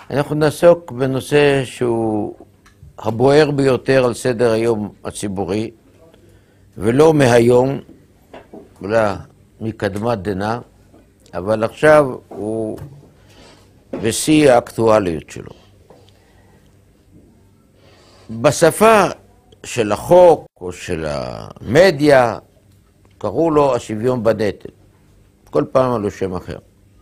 אנחנו נעסוק בנושא שהוא הבוער ביותר על סדר היום הציבורי, ולא מהיום, אלא מקדמת דנא, אבל עכשיו הוא בשיא האקטואליות שלו. בשפה של החוק או של המדיה קראו לו השוויון בנטל, כל פעם על שם אחר.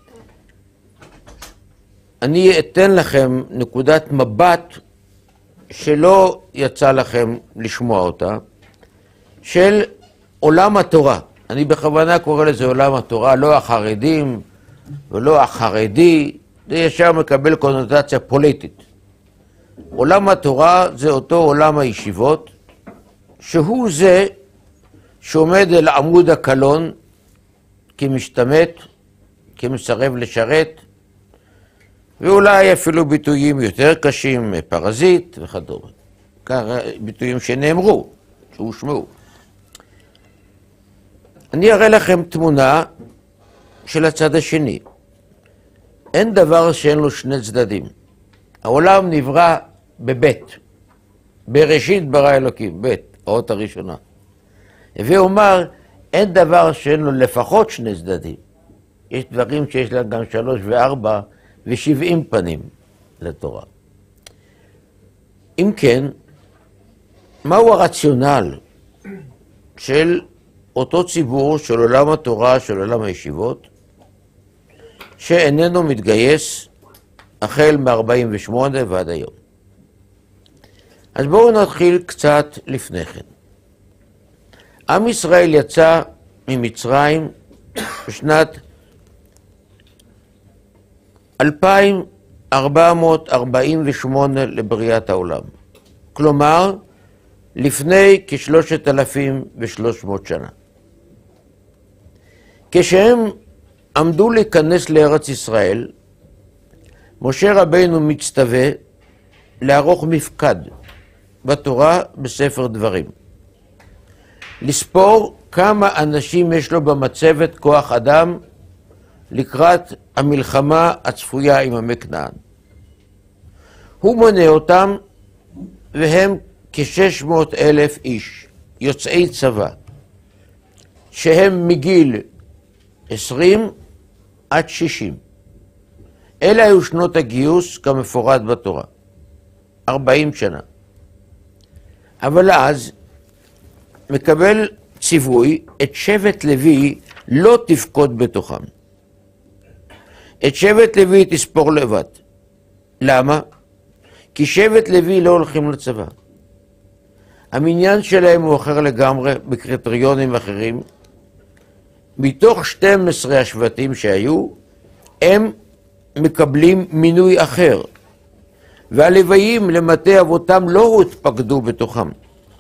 אני אתן לכם נקודת מבט שלא יצא לכם לשמוע אותה, של עולם התורה. אני בכוונה קורא לזה עולם התורה, לא החרדים ולא החרדי, זה ישר מקבל קונוטציה פוליטית. עולם התורה זה אותו עולם הישיבות, שהוא זה שעומד אל עמוד הקלון כמשתמט, כמסרב לשרת, ואולי אפילו ביטויים יותר קשים, פרזיט וכדומה. ביטויים שנאמרו, שהושמעו. אני אראה לכם תמונה של הצד השני. אין דבר שאין לו שני צדדים. העולם נברא בבית. בראשית ברא אלוקים, בית, האות הראשונה. ואומר, אין דבר שאין לו לפחות שני צדדים. יש דברים שיש להם גם 3 ו4 ו70 פנים לתורה. אם כן, מהו הרציונל של אותו ציבור של עולם התורה, של עולם הישיבות, שאיננו מתגייס החל מ-48 ועד היום? אז בואו נתחיל קצת לפני כן. עם ישראל יצא ממצרים בשנת 2448 לבריאת העולם. כלומר, לפני כ-3,300 שנה. כשהם עמדו להיכנס לארץ ישראל, משה רבינו מצטווה לערוך מפקד בתורה בספר דברים. לספור כמה אנשים יש לו במצבת כוח אדם לקראת המלחמה הצפויה עם עמי כנען. הוא מונה אותם, והם כ-600,000 איש, יוצאי צבא, שהם מגיל 20 עד 60. אלה היו שנות הגיוס כמפורט בתורה, 40 שנה. אבל אז מקבל ציווי את שבט לוי לא תפקוד בתוכם. את שבט לוי תספור לבד. למה? כי שבט לוי לא הולכים לצבא. המניין שלהם הוא אחר לגמרי, בקריטריונים אחרים. מתוך 12 השבטים שהיו, הם מקבלים מינוי אחר. והלוויים למטה אבותם לא התפקדו בתוכם.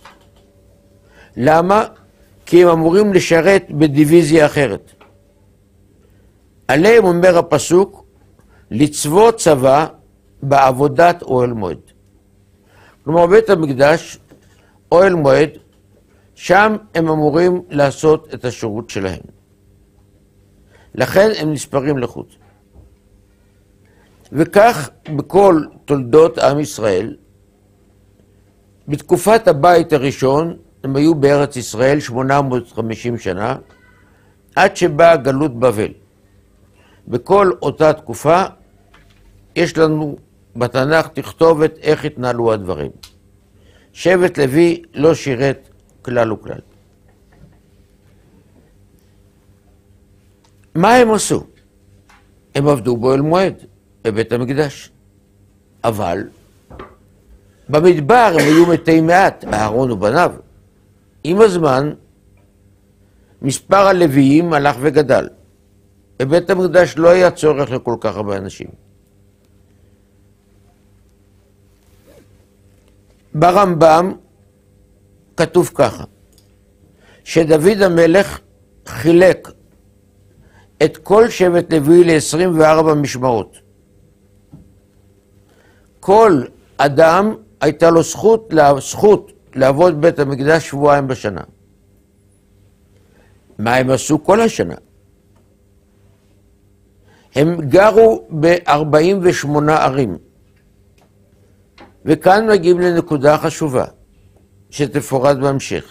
למה? כי הם אמורים לשרת בדיוויזיה אחרת. עליהם אומר הפסוק, לצוות צבא בעבודת אוהל מועד. כלומר, בית המקדש, אוהל מועד, שם הם אמורים לעשות את השירות שלהם. לכן הם נספרים לחוץ. וכך בכל תולדות עם ישראל, בתקופת הבית הראשון, הם היו בארץ ישראל 850 שנה, עד שבאה גלות בבל. בכל אותה תקופה יש לנו בתנ"ך תכתובת איך התנהלו הדברים. שבט לוי לא שירת כלל וכלל. מה הם עשו? הם עבדו באוהל מועד, בבית המקדש. אבל במדבר הם היו מתי מעט, אהרון ובניו. עם הזמן, מספר הלוויים הלך וגדל. בבית המקדש לא היה צורך לכל כך הרבה אנשים. ברמב"ם כתוב ככה, שדוד המלך חילק את כל שבט לוי ל-24 משמרות. כל אדם הייתה לו זכות לעבוד בית המקדש שבועיים בשנה. מה הם עשו כל השנה? הם גרו ב-48 ערים, וכאן מגיעים לנקודה חשובה, שתפורט בהמשך.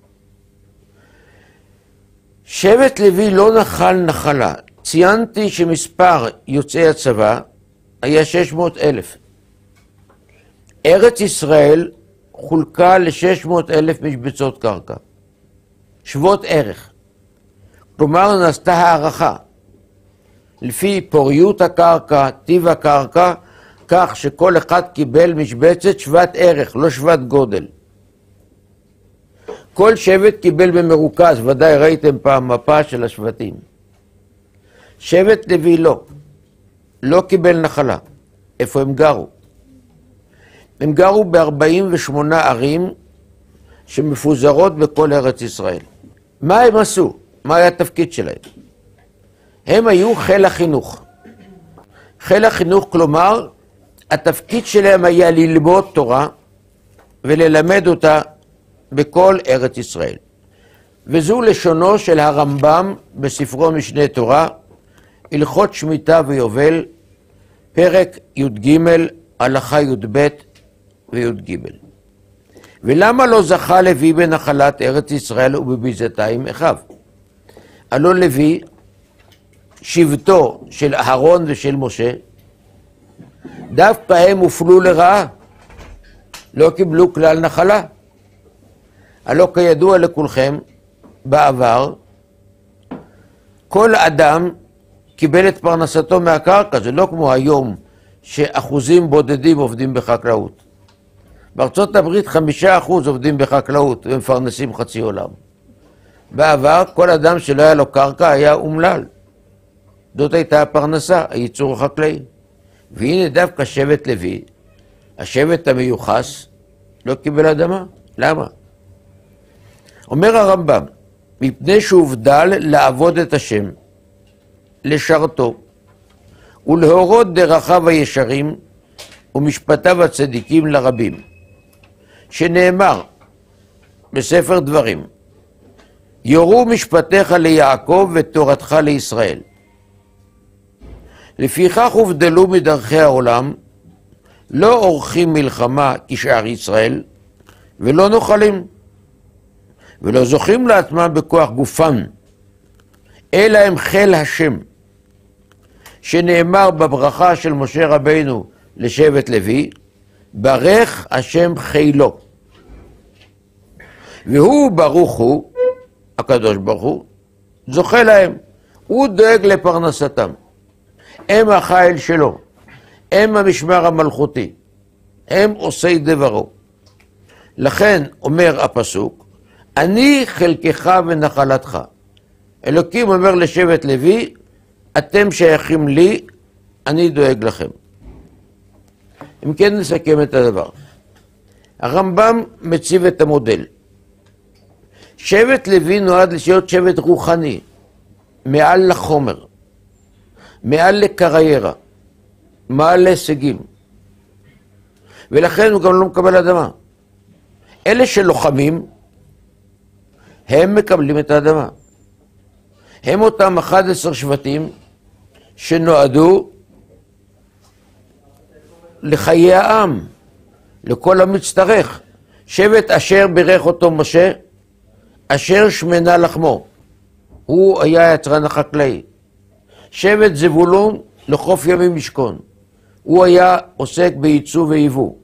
שבט לוי לא נחל נחלה. ציינתי שמספר יוצאי הצבא היה 600,000. ארץ ישראל חולקה ל-600,000 משבצות קרקע, שוות ערך. כלומר, נעשתה הערכה לפי פוריות הקרקע, טיב הקרקע, כך שכל אחד קיבל משבצת שוות ערך, לא שוות גודל. כל שבט קיבל במרוכז, ודאי ראיתם פעם מפה של השבטים. שבט לוי לא קיבל נחלה. איפה הם גרו? הם גרו ב-48 ערים שמפוזרות בכל ארץ ישראל. מה הם עשו? מה היה התפקיד שלהם? הם היו חיל החינוך. חיל החינוך, כלומר, התפקיד שלהם היה ללמוד תורה וללמד אותה בכל ארץ ישראל. וזו לשונו של הרמב"ם בספרו משנה תורה, הלכות שמיטה ויובל, פרק י"ג, הלכה י"ב וי"ג. ולמה לא זכה לוי בנחלת ארץ ישראל ובביזתה עם אחיו? הלא לוי, שבטו של אהרון ושל משה, דווקא הם הופלו לרעה, לא קיבלו כלל נחלה. הלא כידוע לכולכם, בעבר, כל אדם קיבל את פרנסתו מהקרקע. זה לא כמו היום שאחוזים בודדים עובדים בחקלאות. בארצות הברית 5% עובדים בחקלאות ומפרנסים חצי עולם. בעבר כל אדם שלא היה לו קרקע היה אומלל. זאת הייתה הפרנסה, הייצור החקלאי. והנה דווקא שבט לוי, השבט המיוחס, לא קיבל אדמה. למה? אומר הרמב"ם, מפני שהובדל לעבוד את השם, לשרתו, ולהורות דרכיו הישרים ומשפטיו הצדיקים לרבים, שנאמר בספר דברים, יורו משפטיך ליעקב ותורתך לישראל. לפיכך הובדלו מדרכי העולם, לא עורכים מלחמה כשאר ישראל, ולא נוחלים, ולא זוכים לעצמם בכוח גופם, אלא הם חיל השם, שנאמר בברכה של משה רבינו לשבט לוי, ברך השם חילו. והוא ברוך הוא, הקדוש ברוך הוא, זוכה להם. הוא דואג לפרנסתם. הם החיל שלו, הם המשמר המלכותי, הם עושי דברו. לכן אומר הפסוק, אני חלקך ונחלתך. אלוקים אומר לשבט לוי, אתם שייכים לי, אני דואג לכם. אם כן נסכם את הדבר. הרמב"ם מציב את המודל. שבט לוי נועד להיות שבט רוחני, מעל לחומר, מעל לקריירה, מעל להישגים. ולכן הוא גם לא מקבל אדמה. אלה שלוחמים, הם מקבלים את האדמה. הם אותם 11 שבטים שנועדו לחיי העם, לכל המצטרך. שבט אשר בירך אותו משה, אשר שמנה לחמו. הוא היה היצרן החקלאי. שבט זבולון לחוף ימים משכון. הוא היה עוסק בייצוא ויבוא.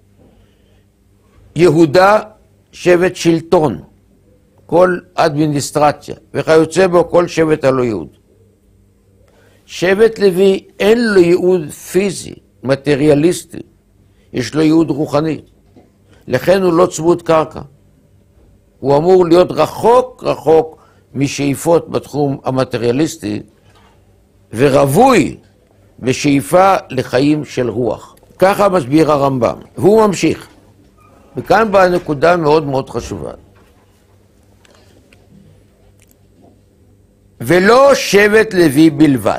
יהודה שבט שלטון, כל אדמיניסטרציה, וכיוצא בו כל שבט הלא יהוד. שבט לוי אין לו ייעוד פיזי, מטריאליסטי, יש לו ייעוד רוחני. לכן הוא לא צמוד קרקע. הוא אמור להיות רחוק רחוק משאיפות בתחום המטריאליסטי, ורווי בשאיפה לחיים של רוח. ככה מסביר הרמב"ם, והוא ממשיך. וכאן באה נקודה מאוד מאוד חשובה. ולא שבט לוי בלבד.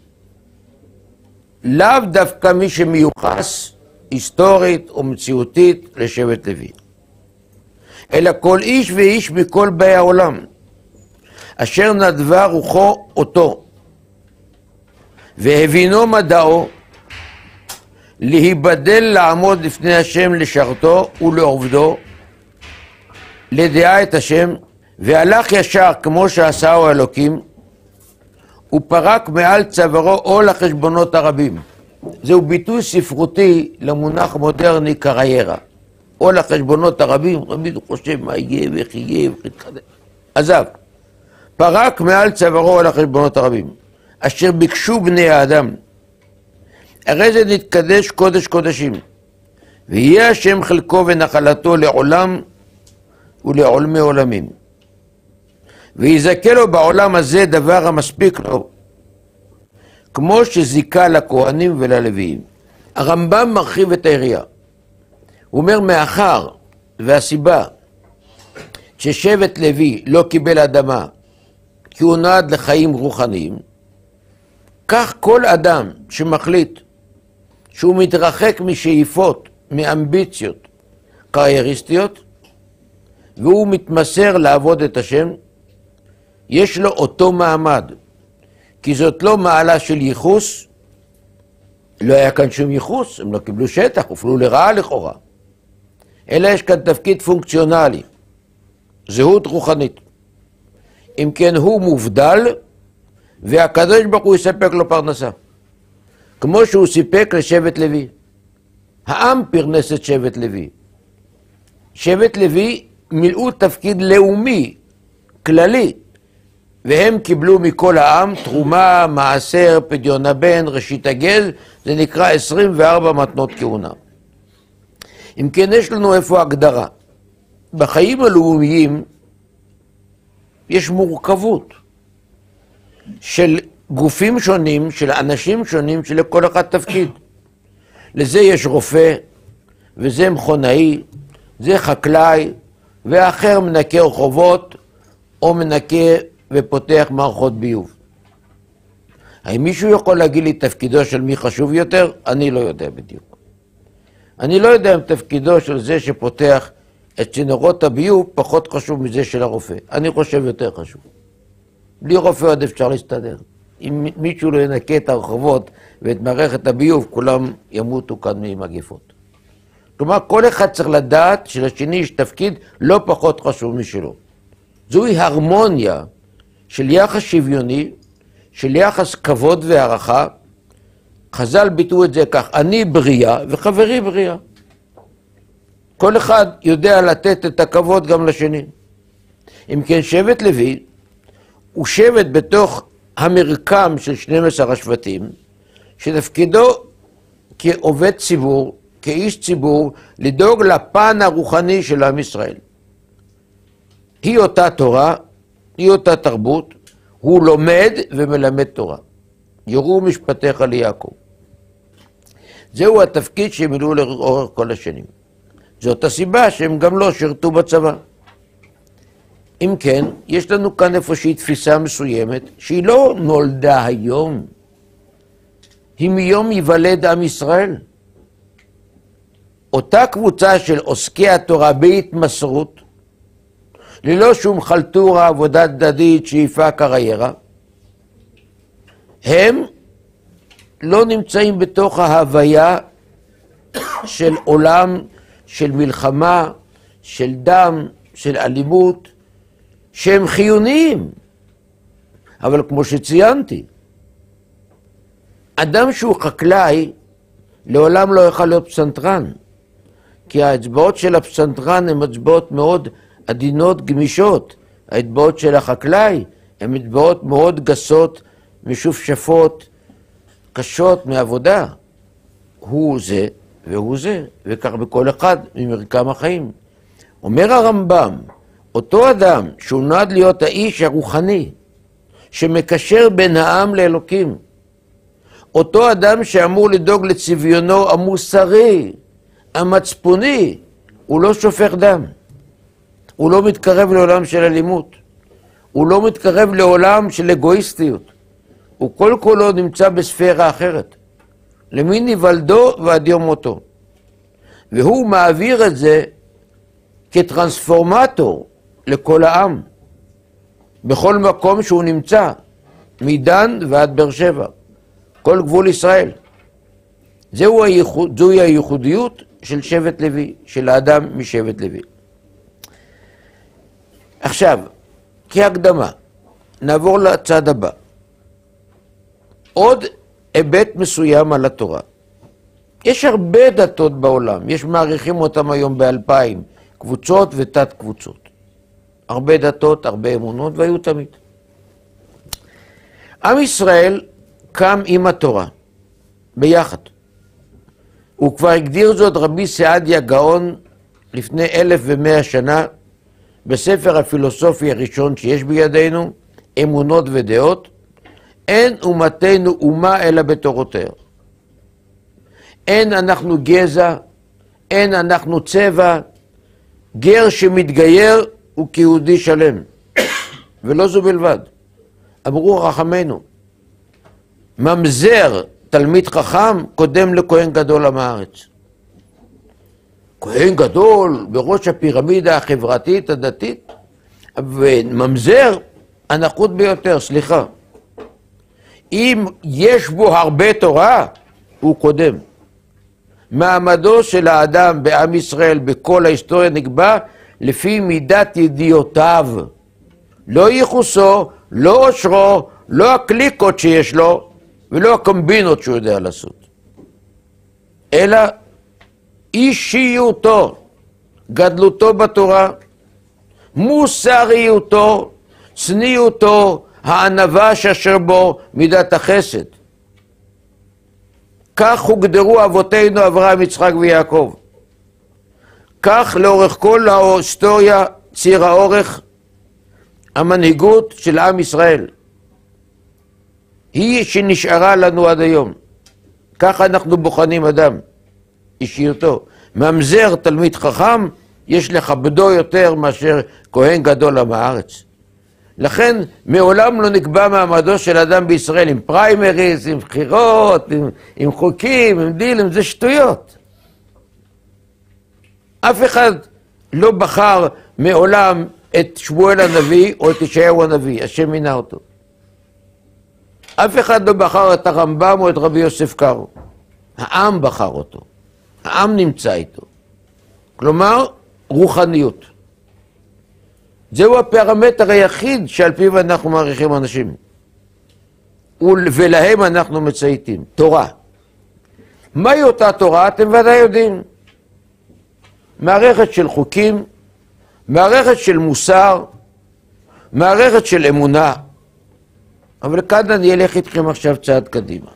לאו דווקא מי שמיוחס היסטורית או מציאותית לשבט לוי. אלא כל איש ואיש מכל באי העולם, אשר נדבה רוחו אותו, והבינו מדעו, להיבדל לעמוד לפני השם לשרתו ולעובדו, לדעה את השם, והלך ישר כמו שעשהו האלוקים, ופרק מעל צווארו עול החשבונות הרבים. זהו ביטוי ספרותי למונח מודרני קריירה. עול החשבונות הרבים, רבי חושב מה יהיה ואיך יהיה ואיך יתחדש. עזב, פרק מעל צווארו עול החשבונות הרבים, אשר ביקשו בני האדם. הרי זה נתקדש קודש קודשים, ויהיה השם חלקו ונחלתו לעולם ולעולמי עולמים. ויזכה לו בעולם הזה דבר המספיק לו, כמו שזיקה לכהנים וללוויים. הרמב"ם מרחיב את היריעה. הוא אומר, מאחר והסיבה ששבט לוי לא קיבל אדמה כי הוא נועד לחיים רוחניים, כך כל אדם שמחליט שהוא מתרחק משאיפות, מאמביציות קרייריסטיות, והוא מתמסר לעבוד את השם, יש לו אותו מעמד, כי זאת לא מעלה של ייחוס. לא היה כאן שום ייחוס, הם לא קיבלו שטח, הופלו לרעה לכאורה, אלא יש כאן תפקיד פונקציונלי, זהות רוחנית. אם כן הוא מובדל, והקדוש ברוך הוא יספק לו פרנסה, כמו שהוא סיפק לשבט לוי. העם פרנס את שבט לוי. שבט לוי מילאו תפקיד לאומי, כללי, והם קיבלו מכל העם תרומה, מעשר, פדיון הבן, ראשית הגז, זה נקרא 24 מתנות כהונה. אם כן יש לנו איפה הגדרה. בחיים הלאומיים יש מורכבות של גופים שונים, של אנשים שונים, שלכל אחד תפקיד. לזה יש רופא, וזה מכונאי, זה חקלאי, ואחר מנקה רחובות, או מנקה ופותח מערכות ביוב. האם מישהו יכול להגיד לי תפקידו של מי חשוב יותר? אני לא יודע בדיוק. אני לא יודע אם תפקידו של זה שפותח את צינורות הביוב פחות חשוב מזה של הרופא. אני חושב יותר חשוב. בלי רופא עוד אפשר להסתדר. אם מישהו לא ינקה את הרחובות ואת מערכת הביוב, כולם ימותו כאן ממגפות. כלומר, כל אחד צריך לדעת שלשני יש תפקיד לא פחות חשוב משלו. זוהי הרמוניה של יחס שוויוני, של יחס כבוד והערכה. חז"ל ביטאו את זה כך, אני בריאה וחברי בריאה. כל אחד יודע לתת את הכבוד גם לשני. אם כן, שבט לוי הוא שבט בתוך המרקם של 12 השבטים, שתפקידו כעובד ציבור, כאיש ציבור, לדאוג לפן הרוחני של עם ישראל. היא אותה תורה, היא אותה תרבות, הוא לומד ומלמד תורה. יורו משפטיך ליעקב. זהו התפקיד שהם מילאו לאורך כל השנים. זאת הסיבה שהם גם לא שירתו בצבא. אם כן, יש לנו כאן איפושהי תפיסה מסוימת, שהיא לא נולדה היום, היא מיום ייוולד עם ישראל. אותה קבוצה של עוסקי התורה בהתמסרות, ללא שום חלטורה, עבודה צדדית, שאיפה, קריירה, הם לא נמצאים בתוך ההוויה של עולם, של מלחמה, של דם, של אלימות, שהם חיוניים. אבל כמו שציינתי, אדם שהוא חקלאי לעולם לא יוכל להיות פסנתרן, כי האצבעות של הפסנתרן הן אצבעות מאוד עדינות, גמישות. האצבעות של החקלאי הן אצבעות מאוד גסות, משופשפות, קשות מעבודה. הוא זה והוא זה, וכך בכל אחד ממרקם החיים. אומר הרמב"ם, אותו אדם שהוא נועד להיות האיש הרוחני, שמקשר בין העם לאלוקים, אותו אדם שאמור לדאוג לצביונו המוסרי, המצפוני, הוא לא שופך דם. הוא לא מתקרב לעולם של אלימות. הוא לא מתקרב לעולם של אגואיסטיות. הוא כל כולו נמצא בספירה אחרת. למין היוולדו ועד יום מותו. והוא מעביר את זה כטרנספורמטור לכל העם. בכל מקום שהוא נמצא, מדן ועד באר שבע. כל גבול ישראל. זוהי הייחודיות של שבט לוי, של האדם משבט לוי. עכשיו, כהקדמה, נעבור לצד הבא. עוד היבט מסוים על התורה. יש הרבה דתות בעולם, יש מעריכים אותם היום ב2000, קבוצות ותת קבוצות. הרבה דתות, הרבה אמונות, והיו תמיד. עם ישראל קם עם התורה, ביחד. הוא כבר הגדיר זאת רבי סעדיה גאון לפני 1100 שנה, בספר הפילוסופי הראשון שיש בידינו, אמונות ודעות, אין אומתנו אומה אלא בתורותיה. אין אנחנו גזע, אין אנחנו צבע, גר שמתגייר הוא כיהודי שלם. ולא זו בלבד. אמרו חכמינו, ממזר תלמיד חכם קודם לכהן גדול עם הארץ. כהן גדול בראש הפירמידה החברתית הדתית, וממזר הנחות ביותר, סליחה. אם יש בו הרבה תורה, הוא קודם. מעמדו של האדם בעם ישראל בכל ההיסטוריה נקבע לפי מידת ידיעותיו. לא ייחוסו, לא עושרו, לא הקליקות שיש לו, ולא הקומבינות שהוא יודע לעשות. אלא אישיותו, גדלותו בתורה, מוסריותו, צניעותו, הענווה שאשר בו מידת החסד. כך הוגדרו אבותינו אברהם, יצחק ויעקב. כך לאורך כל ההיסטוריה ציר האורך המנהיגות של עם ישראל. היא שנשארה לנו עד היום. ככה אנחנו בוחנים אדם, אישיותו. ממזר תלמיד חכם, יש לכבדו יותר מאשר כהן גדול עם הארץ. לכן מעולם לא נקבע מעמדו של אדם בישראל עם פריימריז, עם בחירות, עם חוקים, עם דילים, זה שטויות. אף אחד לא בחר מעולם את שמואל הנביא או את ישעיהו הנביא, השם מינה אותו. אף אחד לא בחר את הרמב"ם או את רבי יוסף קארו. העם בחר אותו. העם נמצא איתו. כלומר, רוחניות. זהו הפרמטר היחיד שעל פיו אנחנו מעריכים אנשים. ולהם אנחנו מצייתים. תורה. מהי אותה תורה? אתם ודאי יודעים. מערכת של חוקים, מערכת של מוסר, מערכת של אמונה. אבל כאן אני אלך איתכם עכשיו צעד קדימה.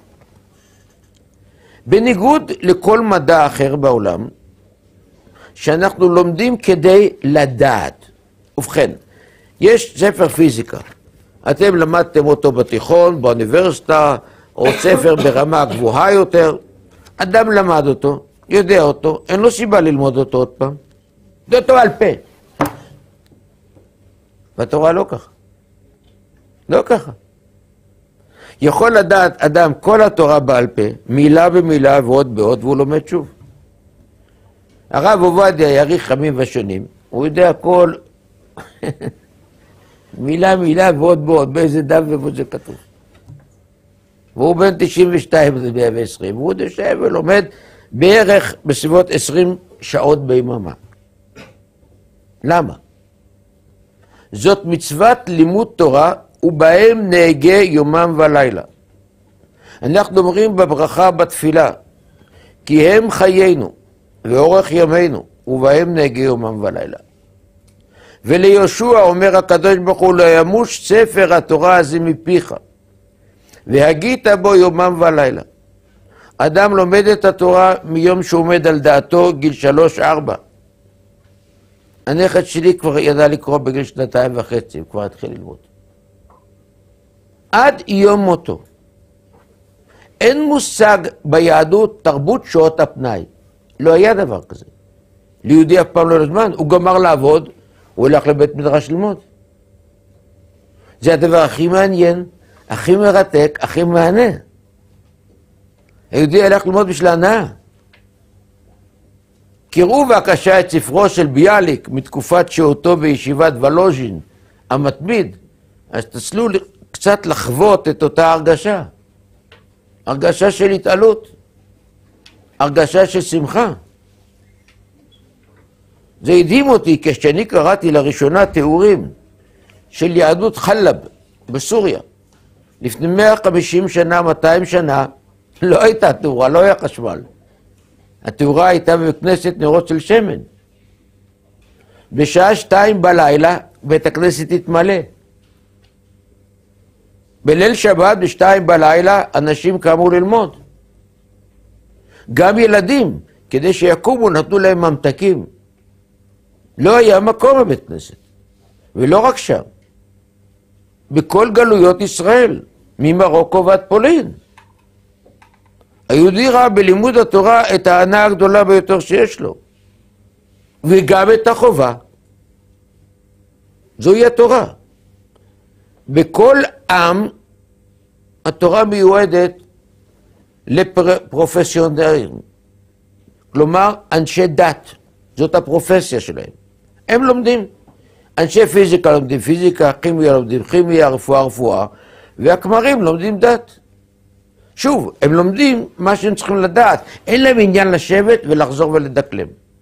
בניגוד לכל מדע אחר בעולם, שאנחנו לומדים כדי לדעת. ובכן, יש ספר פיזיקה. אתם למדתם אותו בתיכון, באוניברסיטה, או ספר ברמה גבוהה יותר. אדם למד אותו, יודע אותו, אין לו סיבה ללמוד אותו עוד פעם. זה אותו על פה. והתורה לא ככה. לא ככה. יכול לדעת אדם כל התורה בעל פה, מילה במילה ועוד בעוד, והוא לומד שוב. הרב עובדיה יאריך ימים ושנים, הוא יודע כל מילה מילה ועוד בעוד, באיזה דף ובו זה כתוב. והוא בן 92, זה 120, והוא יושב ולומד בערך בסביבות 20 שעות ביממה. למה? זאת מצוות לימוד תורה, ובהם נהגה יומם ולילה. אנחנו אומרים בברכה בתפילה, כי הם חיינו ואורך ימינו, ובהם נהגה יומם ולילה. וליהושע אומר הקדוש ברוך הוא, לא ימוש ספר התורה הזה מפיך, והגית בו יומם ולילה. אדם לומד את התורה מיום שהוא עומד על דעתו, גיל 3-4. הנכד שלי כבר ידע לקרוא בגיל 2.5, הוא כבר התחיל ללמוד. עד יום מותו. אין מושג ביהדות תרבות שעות הפנאי. לא היה דבר כזה. ליהודי אף פעם לא היה זמן, הוא גמר לעבוד, הוא הולך לבית מדרש ללמוד. זה הדבר הכי מעניין, הכי מרתק, הכי מענה. היהודי הלך ללמוד בשביל הנאה. קראו בבקשה את ספרו של ביאליק מתקופת שהותו בישיבת וולוז'ין, המתמיד, אז תצלו קצת לחוות את אותה הרגשה. הרגשה של התעלות. הרגשה של שמחה. זה הדהים אותי כשאני קראתי לראשונה תיאורים של יהדות חלב בסוריה. לפני 150 שנה, 200 שנה, לא הייתה תאורה, לא היה חשמל. התאורה הייתה בכנסת נרות של שמן. בשעה 2 בלילה בית הכנסת התמלא. בליל שבת ב2 בלילה אנשים קמו ללמוד. גם ילדים, כדי שיקומו נתנו להם ממתקים. לא היה מקום בבית כנסת. ולא רק שם. בכל גלויות ישראל, ממרוקו ועד פולין. היהודי ראה בלימוד התורה את ההנאה הגדולה ביותר שיש לו. וגם את החובה. זוהי התורה. בכל עם התורה מיועדת לפרופסיונרים. כלומר, אנשי דת. זאת הפרופסיה שלהם. הם לומדים. אנשי פיזיקה לומדים פיזיקה, כימיה לומדים כימיה, רפואה, והכמרים לומדים דת. שוב, הם לומדים מה שהם צריכים לדעת. אין להם עניין לשבת ולחזור ולדקלם.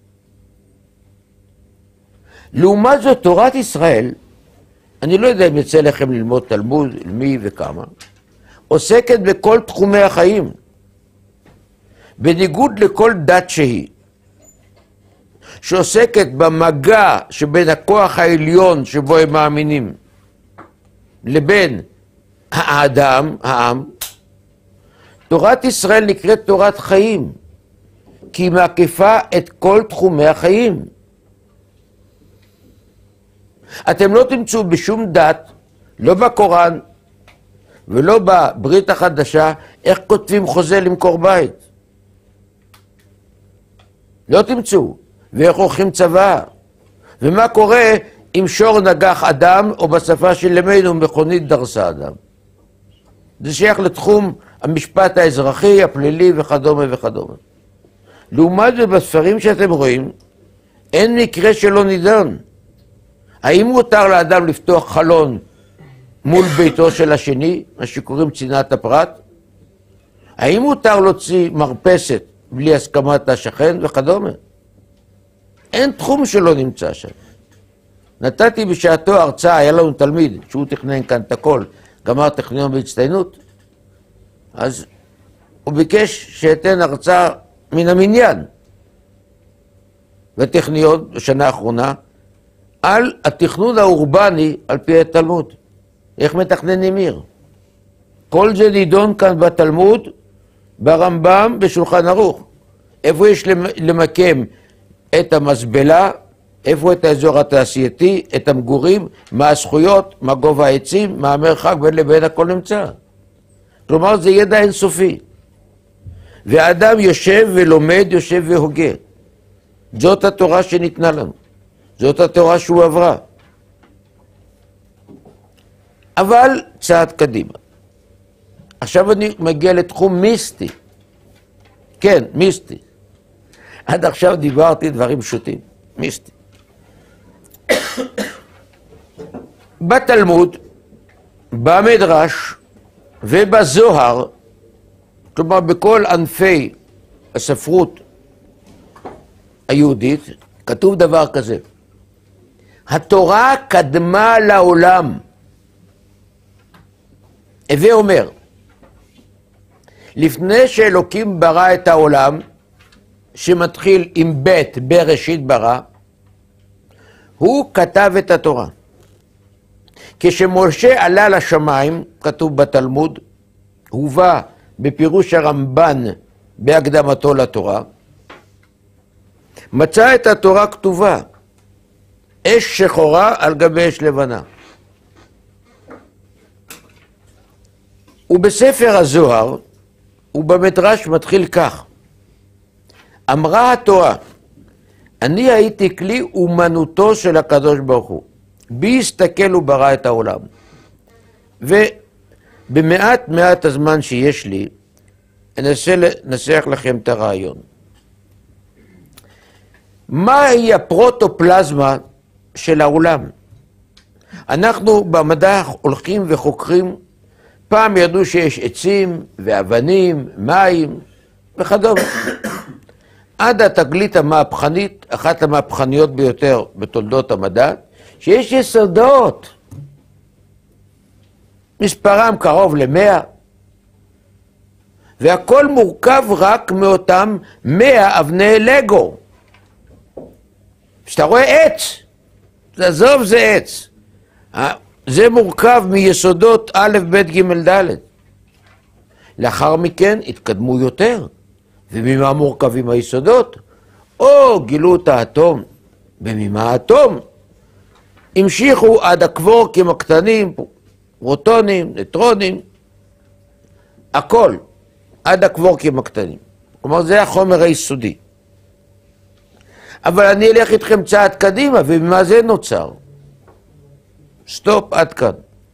לעומת זאת, תורת ישראל, אני לא יודע אם יצא לכם ללמוד תלמוד, מי וכמה, עוסקת בכל תחומי החיים. בניגוד לכל דת שהיא, שעוסקת במגע שבין הכוח העליון שבו הם מאמינים, לבין האדם, העם, תורת ישראל נקראת תורת חיים, כי היא מקיפה את כל תחומי החיים. אתם לא תמצאו בשום דת, לא בקוראן ולא בברית החדשה, איך כותבים חוזה למכור בית. לא תמצאו. ואיך עורכים צבא. ומה קורה אם שור נגח אדם, או בשפה של ימינו מכונית דרסה אדם. זה שייך לתחום המשפט האזרחי, הפלילי וכדומה וכדומה. לעומת זה בספרים שאתם רואים, אין מקרה שלא נידון. האם מותר לאדם לפתוח חלון מול ביתו של השני, מה שקוראים צנעת הפרט? האם מותר להוציא מרפסת בלי הסכמת השכן וכדומה? אין תחום שלא נמצא שם. נתתי בשעתו הרצאה, היה לנו תלמיד, שהוא תכנן כאן את הכל, גמר טכניון בהצטיינות, אז הוא ביקש שאתן הרצאה מן המניין, בטכניון, בשנה האחרונה, על התכנון האורבני על פי התלמוד. איך מתכננים עיר. כל זה נידון כאן בתלמוד, ברמב"ם, בשולחן ערוך. איפה יש למקם את המזבלה, איפה את האזור התעשייתי, את המגורים, מה הזכויות, מה גובה העצים, מה המרחק בין לבין, הכל נמצא. כלומר, זה ידע אינסופי. והאדם יושב ולומד, יושב והוגה. זאת התורה שניתנה לנו. זאת התורה שהוא עברה. אבל צעד קדימה. עכשיו אני מגיע לתחום מיסטי. כן, מיסטי. עד עכשיו דיברתי דברים פשוטים. מיסטי. בתלמוד, במדרש ובזוהר, כלומר בכל ענפי הספרות היהודית, כתוב דבר כזה. התורה קדמה לעולם. הווה אומר, לפני שאלוקים ברא את העולם, שמתחיל עם בית בראשית ברא, הוא כתב את התורה. כשמשה עלה לשמיים, כתוב בתלמוד, הובא בפירוש הרמב"ן בהקדמתו לתורה, מצא את התורה כתובה, אש שחורה על גבי אש לבנה. ובספר הזוהר, ובמדרש מתחיל כך, אמרה התורה, אני הייתי כלי אומנותו של הקדוש ברוך הוא, בי הסתכל וברא את העולם. ובמעט הזמן שיש לי, אנסה לנסח לכם את הרעיון. מהי הפרוטופלזמה של העולם? אנחנו במדע הולכים וחוקרים, פעם ידעו שיש עצים ואבנים, מים וכדומה. עד התגלית המהפכנית, אחת המהפכניות ביותר בתולדות המדע, שיש יסודות, מספרם קרוב ל100, והכל מורכב רק מאותם 100 אבני לגו. כשאתה רואה עץ, עזוב זה עץ, זה מורכב מיסודות א', ב', ג', ד'. לאחר מכן התקדמו יותר, וממה מורכבים היסודות? או גילו את האטום, וממה האטום? המשיכו עד הקוורקים הקטנים, פרוטונים, נייטרונים, הכל, עד הקוורקים הקטנים. כלומר, זה החומר היסודי. אבל אני אלך איתכם צעד קדימה, וממה זה נוצר? סטופ, עד כאן.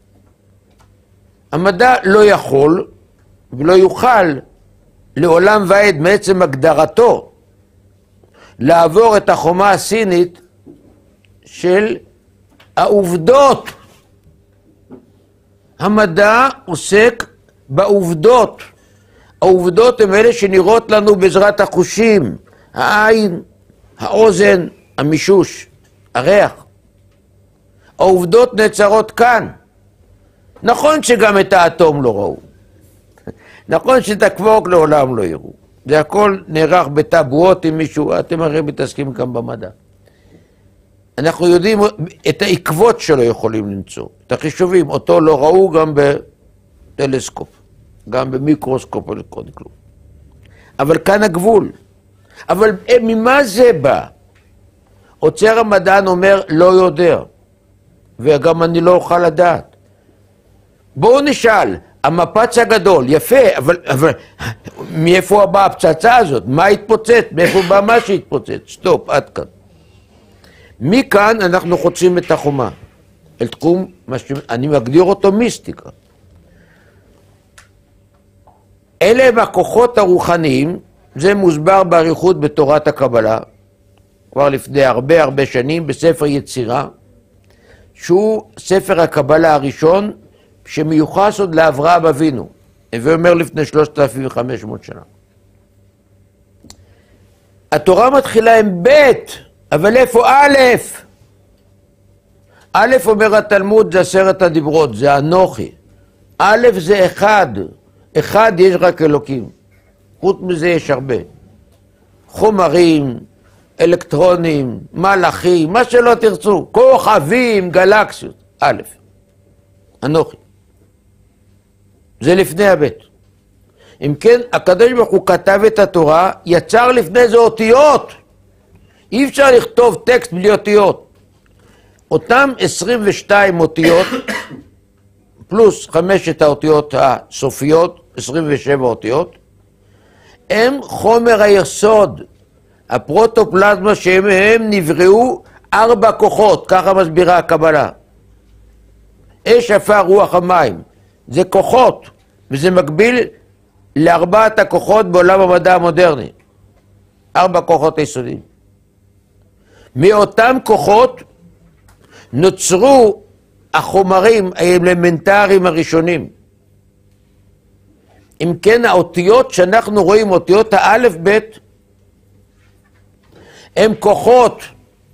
המדע לא יכול ולא יוכל לעולם ועד מעצם הגדרתו לעבור את החומה הסינית של העובדות. המדע עוסק בעובדות. העובדות הן אלה שנראות לנו בעזרת החושים, העין, האוזן, המישוש, הריח. העובדות נעצרות כאן. נכון שגם את האטום לא ראו. נכון שאת הקוורק לעולם לא יראו. זה הכל נערך בטבועות עם מישהו, אתם הרי מתעסקים גם במדע. אנחנו יודעים את העקבות שלו יכולים למצוא. את החישובים, אותו לא ראו גם בטלסקופ, גם במיקרוסקופ אלקטרוני כלום. אבל כאן הגבול. אבל ממה זה בא? עוצר המדען אומר, לא יודע, וגם אני לא אוכל לדעת. בואו נשאל, המפץ הגדול, יפה, אבל מאיפה באה הפצצה הזאת? מה התפוצץ? מאיפה בא מה שהתפוצץ? סטופ, עד כאן. מכאן אנחנו חוצים את החומה, אל תחום, אני מגדיר אותו מיסטיקה. אלה הם הכוחות הרוחניים, זה מוסבר באריכות בתורת הקבלה, כבר לפני הרבה שנים, בספר יצירה, שהוא ספר הקבלה הראשון, שמיוחס עוד לאברהם אבינו, ואומר לפני 3,500 שנה. התורה מתחילה עם ב', אבל איפה א'? א' אומר התלמוד, זה 10 הדיברות, זה אנוכי. א' זה אחד, אחד יש רק אלוקים. חוץ מזה יש הרבה. חומרים, אלקטרונים, מלאכים, מה שלא תרצו, כוכבים, גלקסיות. א', אנוכי. זה לפני הבית. אם כן, הקדוש ברוך הוא כתב את התורה, יצר לפני זה אותיות. אי אפשר לכתוב טקסט בלי אותיות. אותם 22 אותיות, פלוס 5 האותיות הסופיות, 27 אותיות, הם חומר היסוד, הפרוטופלזמה שהם נבראו 4 כוחות, ככה מסבירה הקבלה. אש, עפר, רוח, המים. זה כוחות, וזה מקביל ל4 הכוחות בעולם המדע המודרני. 4 כוחות היסודיים. מאותם כוחות נוצרו החומרים האלמנטריים הראשונים. אם כן, האותיות שאנחנו רואים, אותיות האלף בית, הם כוחות.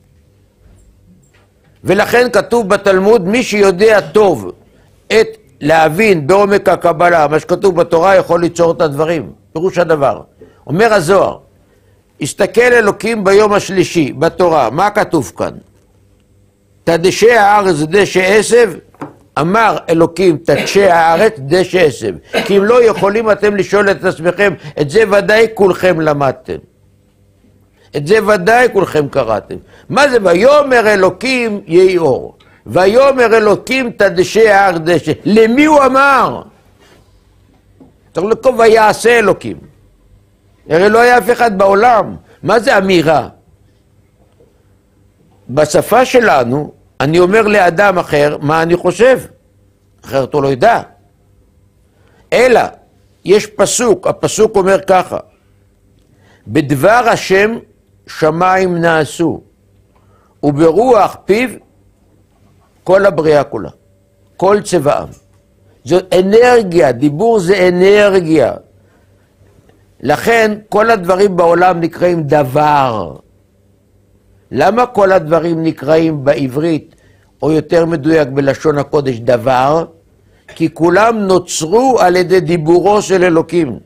ולכן כתוב בתלמוד, מי שיודע טוב את להבין בעומק הקבלה, מה שכתוב בתורה יכול ליצור את הדברים. פירוש הדבר. אומר הזוהר, הסתכל אלוקים ביום השלישי בתורה, מה כתוב כאן? תדשא הארץ דשא עשב, אמר אלוקים תדשא הארץ דשא עשב. כי אם לא יכולים אתם לשאול את עצמכם, את זה ודאי כולכם למדתם. את זה ודאי כולכם קראתם. מה זה? ויאמר אלוקים יהי אור. ויאמר אלוקים תדשא הארץ דשא. למי הוא אמר? צריך לקרוא ויעשה אלוקים. הרי לא היה אף אחד בעולם. מה זה אמירה? בשפה שלנו, אני אומר לאדם אחר מה אני חושב, אחרת הוא לא ידע. אלא, יש פסוק, הפסוק אומר ככה, בדבר השם שמיים נעשו, וברוח פיו כל הבריאה כולה, כל צבעם. זאת אנרגיה, דיבור זה אנרגיה. לכן כל הדברים בעולם נקראים דבר. למה כל הדברים נקראים בעברית, או יותר מדויק בלשון הקודש, דבר? כי כולם נוצרו על ידי דיבורו של אלוקים.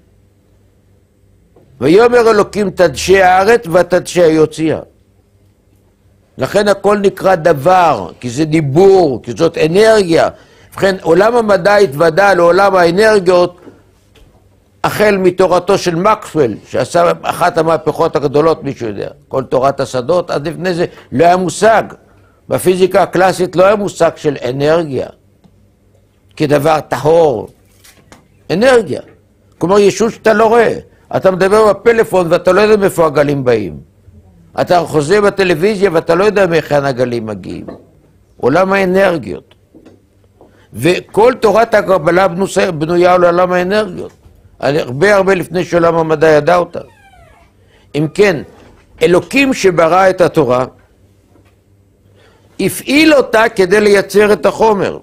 ויאמר אלוקים תדשי הארץ ותדשי היוציאה. לכן הכל נקרא דבר, כי זה דיבור, כי זאת אנרגיה. ובכן, עולם המדע התוודע לעולם האנרגיות החל מתורתו של מקסוול, שעשה אחת המהפכות הגדולות, מישהו יודע. כל תורת השדות, עד לפני זה לא היה מושג. בפיזיקה הקלאסית לא היה מושג של אנרגיה, כדבר טהור. אנרגיה. כלומר, ישות שאתה לא רואה. אתה מדבר בפלאפון ואתה לא יודע מאיפה הגלים באים. אתה חוזה בטלוויזיה ואתה לא יודע מאיכן הגלים מגיעים. עולם האנרגיות. וכל תורת הקבלה בנויה על עולם האנרגיות. הרבה לפני שעולם המדע ידע אותה. אם כן, אלוקים שברא את התורה, הפעיל אותה כדי לייצר את החומר.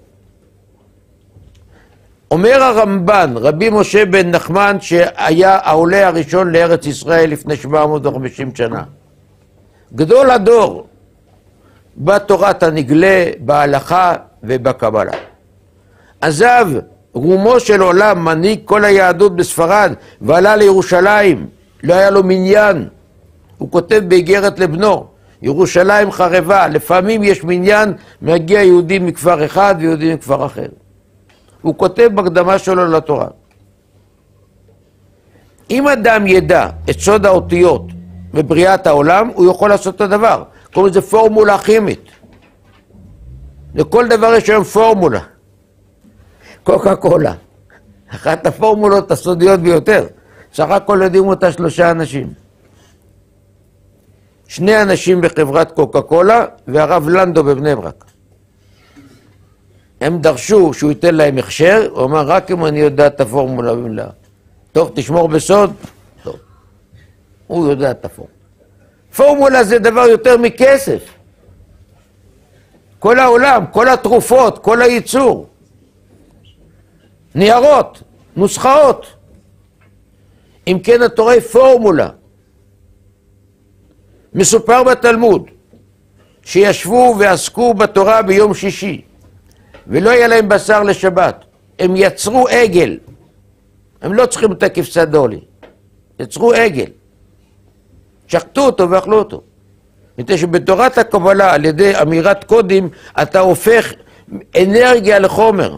אומר הרמב"ן, רבי משה בן נחמן, שהיה העולה הראשון לארץ ישראל לפני 750 שנה. גדול הדור בתורת הנגלה, בהלכה ובקבלה. עזב רומו של עולם, מנהיג כל היהדות בספרד, ועלה לירושלים. לא היה לו מניין. הוא כותב באיגרת לבנו, ירושלים חרבה, לפעמים יש מניין, מגיע יהודי מכפר אחד ויהודי מכפר אחר. הוא כותב בקדמה שלו לתורה. אם אדם ידע את סוד האותיות בבריאת העולם, הוא יכול לעשות את הדבר. קוראים לזה פורמולה כימית. לכל דבר יש היום פורמולה. קוקה קולה. אחת הפורמולות הסודיות ביותר. סך הכל יודעים אותה 3 אנשים. 2 אנשים בחברת קוקה קולה והרב לנדו בבני ברק. הם דרשו שהוא ייתן להם הכשר, הוא אמר רק אם אני יודע את הפורמולה במלאה. טוב, תשמור בסוד? טוב. הוא יודע את הפורמולה. פורמולה זה דבר יותר מכסף. כל העולם, כל התרופות, כל הייצור. ניירות, נוסחאות. אם כן התורה היא פורמולה. מסופר בתלמוד שישבו ועסקו בתורה ביום שישי ולא היה להם בשר לשבת. הם יצרו עגל. הם לא צריכים את הכבשת דולי. יצרו עגל. שחטו אותו ואכלו אותו. מפני שבתורת הקבלה על ידי אמירת קודים אתה הופך אנרגיה לחומר.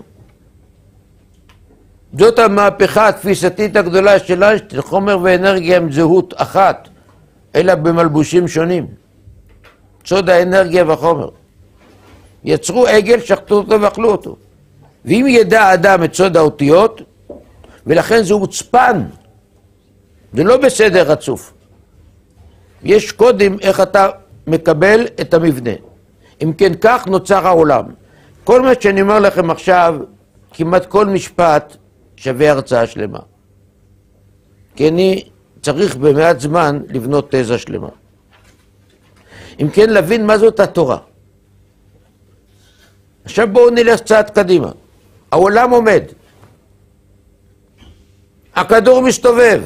זאת המהפכה התפיסתית הגדולה שלה, שחומר ואנרגיה הם זהות אחת, אלא במלבושים שונים. סוד האנרגיה והחומר. יצרו עגל, שחטו אותו ואכלו אותו. ואם ידע האדם את סוד האותיות, ולכן זה הוצפן, זה לא בסדר רצוף. יש קודים איך אתה מקבל את המבנה. אם כן, כך נוצר העולם. כל מה שאני אומר לכם עכשיו, כמעט כל משפט שווה הרצאה שלמה. כי אני צריך במעט זמן לבנות תזה שלמה. אם כן, להבין מה זאת התורה. עכשיו בואו נלך צעד קדימה. העולם עומד. הכדור מסתובב.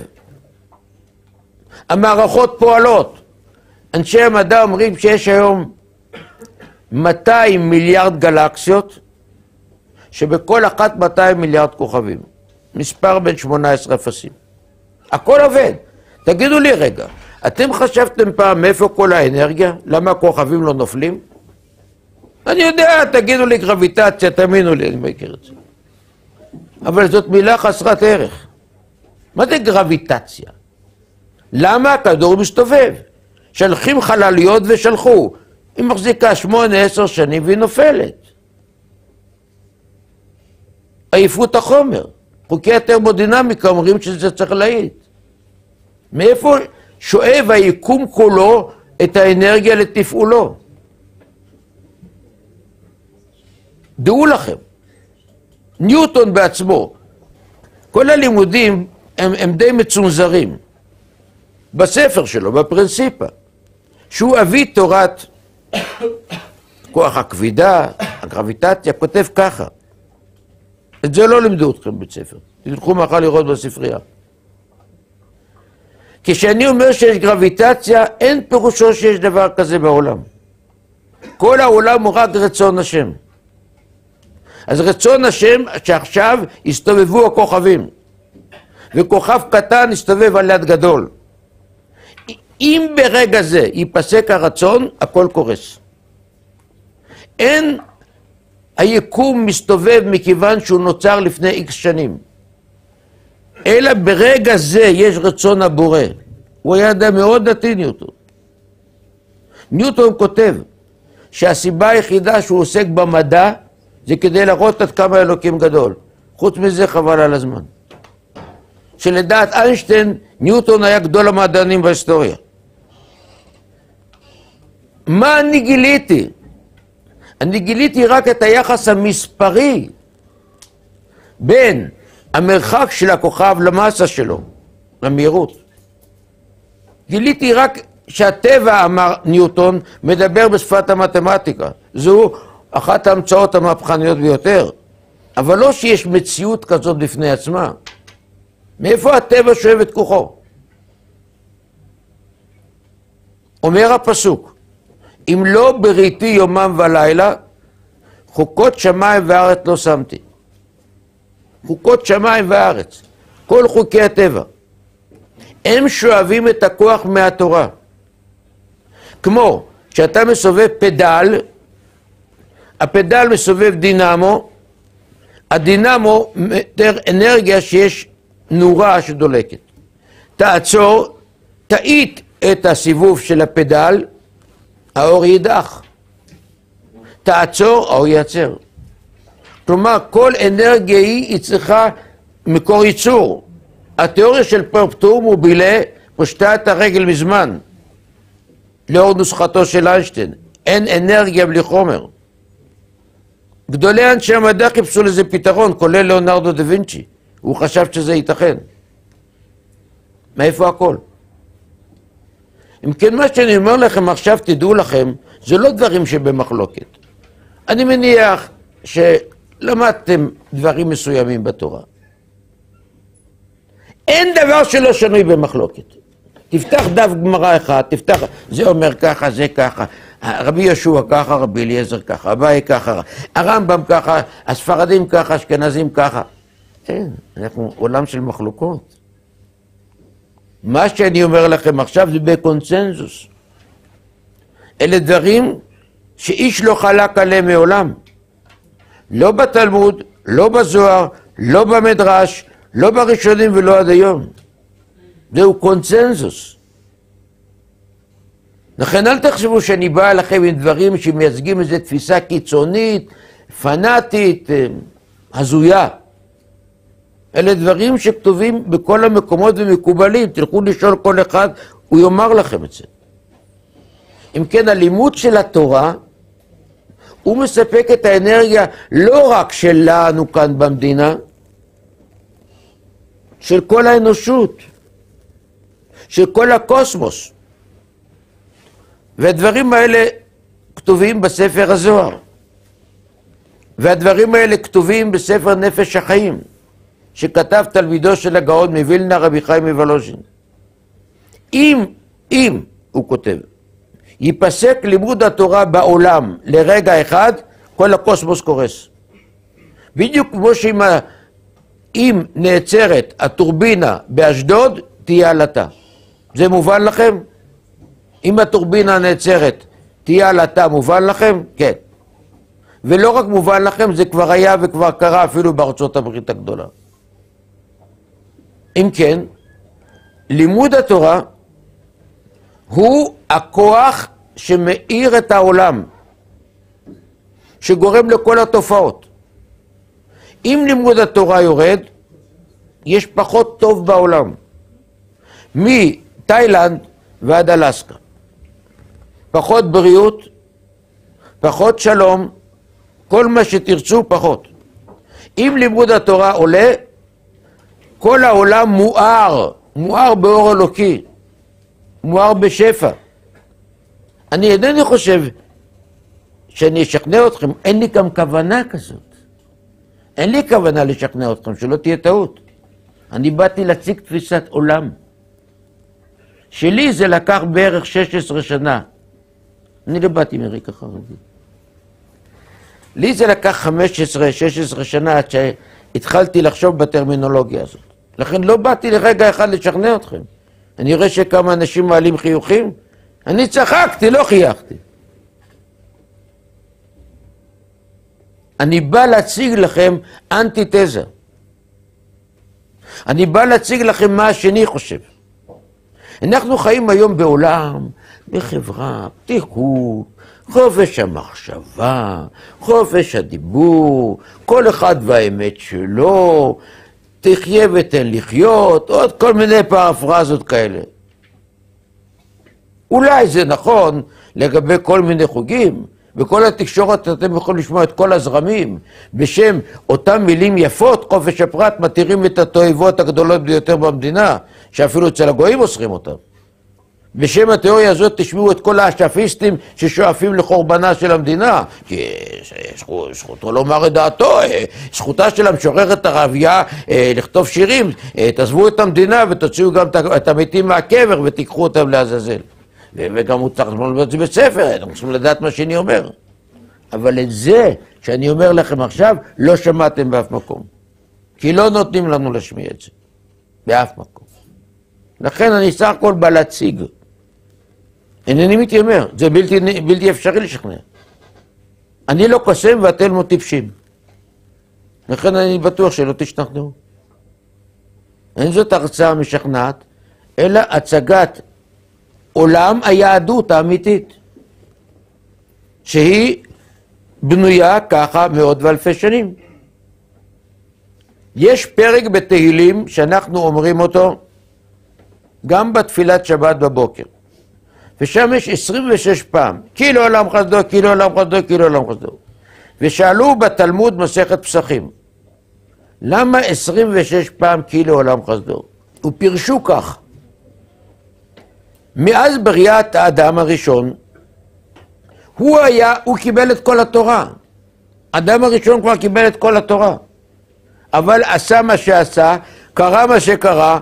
המערכות פועלות. אנשי המדע אומרים שיש היום 200 מיליארד גלקסיות, שבכל אחת 200 מיליארד כוכבים. מספר בין 18 אפסים. הכל עובד. תגידו לי רגע, אתם חשבתם פעם מאיפה כל האנרגיה? למה הכוכבים לא נופלים? אני יודע, תגידו לי גרביטציה, תאמינו לי, אני מכיר את זה. אבל זאת מילה חסרת ערך. מה זה גרביטציה? למה הכדור מסתובב? שלחים חלליות ושלחו. היא מחזיקה 8-10 שנים והיא נופלת. עייפות החומר. חוקי התרמודינמיקה אומרים שזה צריך להעיד. מאיפה שואב היקום כולו את האנרגיה לתפעולו? דעו לכם, ניוטון בעצמו, כל הלימודים הם די מצונזרים. בספר שלו, בפרינסיפה, שהוא אבי תורת כוח הכבידה, הגרביטציה, כותב ככה. את זה לא לימדו אתכם בבית ספר. תלכו מחר לראות בספרייה. כשאני אומר שיש גרביטציה, אין פירושו שיש דבר כזה בעולם. כל העולם הוא רק רצון השם. אז רצון השם שעכשיו הסתובבו הכוכבים, וכוכב קטן הסתובב על יד גדול. אם ברגע זה ייפסק הרצון, הכל קורס. אין היקום מסתובב מכיוון שהוא נוצר לפני איקס שנים. אלא ברגע זה יש רצון הבורא. הוא היה אדם מאוד דתי, ניוטון. ניוטון כותב שהסיבה היחידה שהוא עוסק במדע זה כדי להראות עד כמה אלוקים גדול. חוץ מזה חבל על הזמן. שלדעת איינשטיין, ניוטון היה גדול המדענים בהיסטוריה. מה אני גיליתי? אני גיליתי רק את היחס המספרי בין המרחק של הכוכב למסה שלו, למהירות. גיליתי רק שהטבע, אמר ניוטון, מדבר בשפת המתמטיקה. זו אחת ההמצאות המהפכניות ביותר. אבל לא שיש מציאות כזאת בפני עצמה. מאיפה הטבע שואב את כוחו? אומר הפסוק, אם לא בריתי יומם ולילה, חוקות שמיים וארץ לא שמתי. חוקות שמיים וארץ, כל חוקי הטבע. הם שואבים את הכוח מהתורה. כמו שאתה מסובב פדל, הפדל מסובב דינמו, הדינמו יותר אנרגיה שיש נורה שדולקת. תעצור, תאית את הסיבוב של הפדל, האור יידח. תעצור, האור ייעצר. כלומר, כל אנרגיה היא צריכה מקור ייצור. התיאוריה של פרפטום מובילה פושטה את הרגל מזמן. לאור נוסחתו של איינשטיין. אין אנרגיה בלי חומר. גדולי אנשי המדע חיפשו לזה פתרון, כולל ליאונרדו דה וינצ'י. הוא חשב שזה ייתכן. מאיפה הכל? אם כן, מה שאני אומר לכם עכשיו, תדעו לכם, זה לא דברים שבמחלוקת. אני מניח שלמדתם דברים מסוימים בתורה. אין דבר שלא שנוי במחלוקת. תפתח דף גמרא אחד, תפתח, זה אומר ככה, זה ככה, רבי יהושע ככה, רבי אליעזר ככה, אביי ככה, הרמב"ם ככה, הספרדים ככה, אשכנזים ככה. אין, אנחנו עולם של מחלוקות. מה שאני אומר לכם עכשיו זה בקונצנזוס. אלה דברים שאיש לא חלק עליהם מעולם. לא בתלמוד, לא בזוהר, לא במדרש, לא בראשונים ולא עד היום. זהו קונצנזוס. לכן אל תחשבו שאני בא לכם עם דברים שמייצגים איזו תפיסה קיצונית, פנאטית, הזויה. אלה דברים שכתובים בכל המקומות ומקובלים. תלכו לשאול כל אחד, הוא יאמר לכם את זה. אם כן, הלימוד של התורה, הוא מספק את האנרגיה לא רק שלנו כאן במדינה, של כל האנושות, של כל הקוסמוס. והדברים האלה כתובים בספר הזוהר. והדברים האלה כתובים בספר נפש החיים, שכתב תלמידו של הגאון מווילנה, רבי חיים מוולוז'ין. אם, הוא כותב, ייפסק לימוד התורה בעולם לרגע אחד, כל הקוסמוס קורס. בדיוק כמו שאם נעצרת הטורבינה באשדוד, תהיה עלתה. זה מובן לכם? אם הטורבינה נעצרת, תהיה עלתה, מובן לכם? כן. ולא רק מובן לכם, זה כבר היה וכבר קרה אפילו בארצות הברית הגדולה. אם כן, לימוד התורה הוא הכוח שמאיר את העולם, שגורם לכל התופעות. אם לימוד התורה יורד, יש פחות טוב בעולם. מתאילנד ועד אלסקה. פחות בריאות, פחות שלום, כל מה שתרצו פחות. אם לימוד התורה עולה, כל העולם מואר באור אלוקי, מואר בשפע. אני אינני חושב שאני אשכנע אתכם, אין לי גם כוונה כזאת. אין לי כוונה לשכנע אתכם, שלא תהיה טעות. אני באתי להציג תפיסת עולם. שלי זה לקח בערך 16 שנה. אני לא באתי מרקע חרדי. לי זה לקח 15-16 שנה עד שהתחלתי לחשוב בטרמינולוגיה הזאת. לכן לא באתי לרגע אחד לשכנע אתכם. אני רואה שכמה אנשים מעלים חיוכים, אני צחקתי, לא חייכתי. אני בא להציג לכם אנטיתזה. אני בא להציג לכם מה השני חושב. אנחנו חיים היום בעולם, בחברה, פתיחות, חופש המחשבה, חופש הדיבור, כל אחד והאמת שלו, תחיה ותן לחיות, עוד כל מיני פרפרזות כאלה. אולי זה נכון לגבי כל מיני חוגים, בכל התקשורת אתם יכולים לשמוע את כל הזרמים, בשם אותם מילים יפות, חופש הפרט, מתירים את התועבות הגדולות ביותר במדינה, שאפילו אצל הגויים אוסרים אותם. בשם התיאוריה הזאת תשמעו את כל האש"פיסטים ששואפים לחורבנה של המדינה, כי זכותו לומר את דעתו, זכותה של המשוררת ערבייה לכתוב שירים, תעזבו את המדינה ותוציאו גם את המתים מהקבר ותיקחו אותם לעזאזל. וגם הוא צריך ללמוד את זה בספר, אתם צריכים לדעת מה שאני אומר. אבל את זה שאני אומר לכם עכשיו, לא שמעתם באף מקום. כי לא נותנים לנו להשמיע את זה. באף מקום. לכן אני סך הכל בא להציג. אינני מתיימר, זה בלתי אפשרי לשכנע. אני לא קוסם ואתם לא טיפשים. לכן אני בטוח שלא תשתכנעו. אין זאת הרצאה משכנעת, אלא הצגת עולם היהדות האמיתית, שהיא בנויה ככה מאות ואלפי שנים. יש פרק בתהילים שאנחנו אומרים אותו גם בתפילת שבת בבוקר, ושם יש 26 פעם, כאילו עולם חסדו, כאילו עולם חסדו, כאילו עולם חסדו. ושאלו בתלמוד מסכת פסחים, למה 26 פעם כאילו עולם חסדו? ופרשו כך, מאז בריאת האדם הראשון, הוא קיבל את כל התורה. האדם הראשון כבר קיבל את כל התורה. אבל עשה מה שעשה, קרה מה שקרה,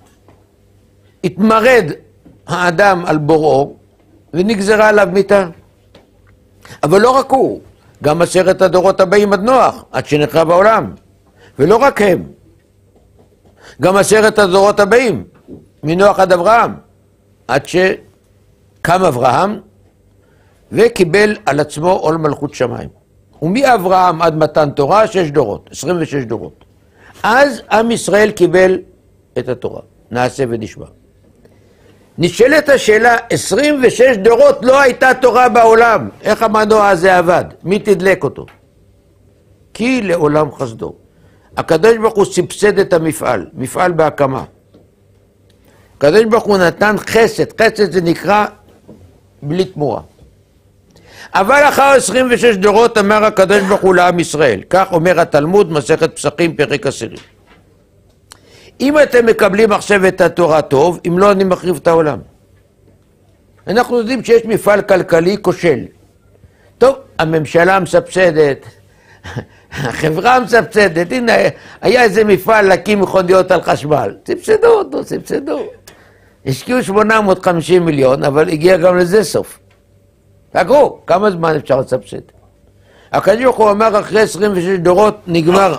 התמרד האדם על בוראו, ונגזרה עליו מיתה. אבל לא רק הוא, גם 10 הדורות הבאים עד נוח, עד שנחרב העולם. ולא רק הם, גם 10 הדורות הבאים, מנוח עד אברהם. עד שקם אברהם וקיבל על עצמו עול מלכות שמיים. ומאברהם עד מתן תורה 6 דורות, 26 דורות. אז עם ישראל קיבל את התורה, נעשה ונשמע. נשאלת השאלה, 26 דורות לא הייתה תורה בעולם. איך המנוע הזה עבד? מי תדלק אותו? כי לעולם חסדו. הקדוש ברוך הוא סבסד את המפעל, מפעל בהקמה. הקדוש ברוך הוא נתן חסד, חסד זה נקרא בלי תמורה. אבל אחר 26 דורות אמר הקדוש ברוך הוא לעם ישראל, כך אומר התלמוד, מסכת פסחים, פרק 10. אם אתם מקבלים עכשיו את התורה טוב, אם לא אני מחריב את העולם. אנחנו יודעים שיש מפעל כלכלי כושל. טוב, הממשלה מסבסדת, החברה מסבסדת, הנה, היה איזה מפעל להקים מכוניות על חשמל. סבסדו אותו, סבסדו. השקיעו 850 מיליון, אבל הגיע גם לזה סוף. תגרו, כמה זמן אפשר לסבסד? הקדוש ברוך הוא אמר אחרי 26 דורות נגמר.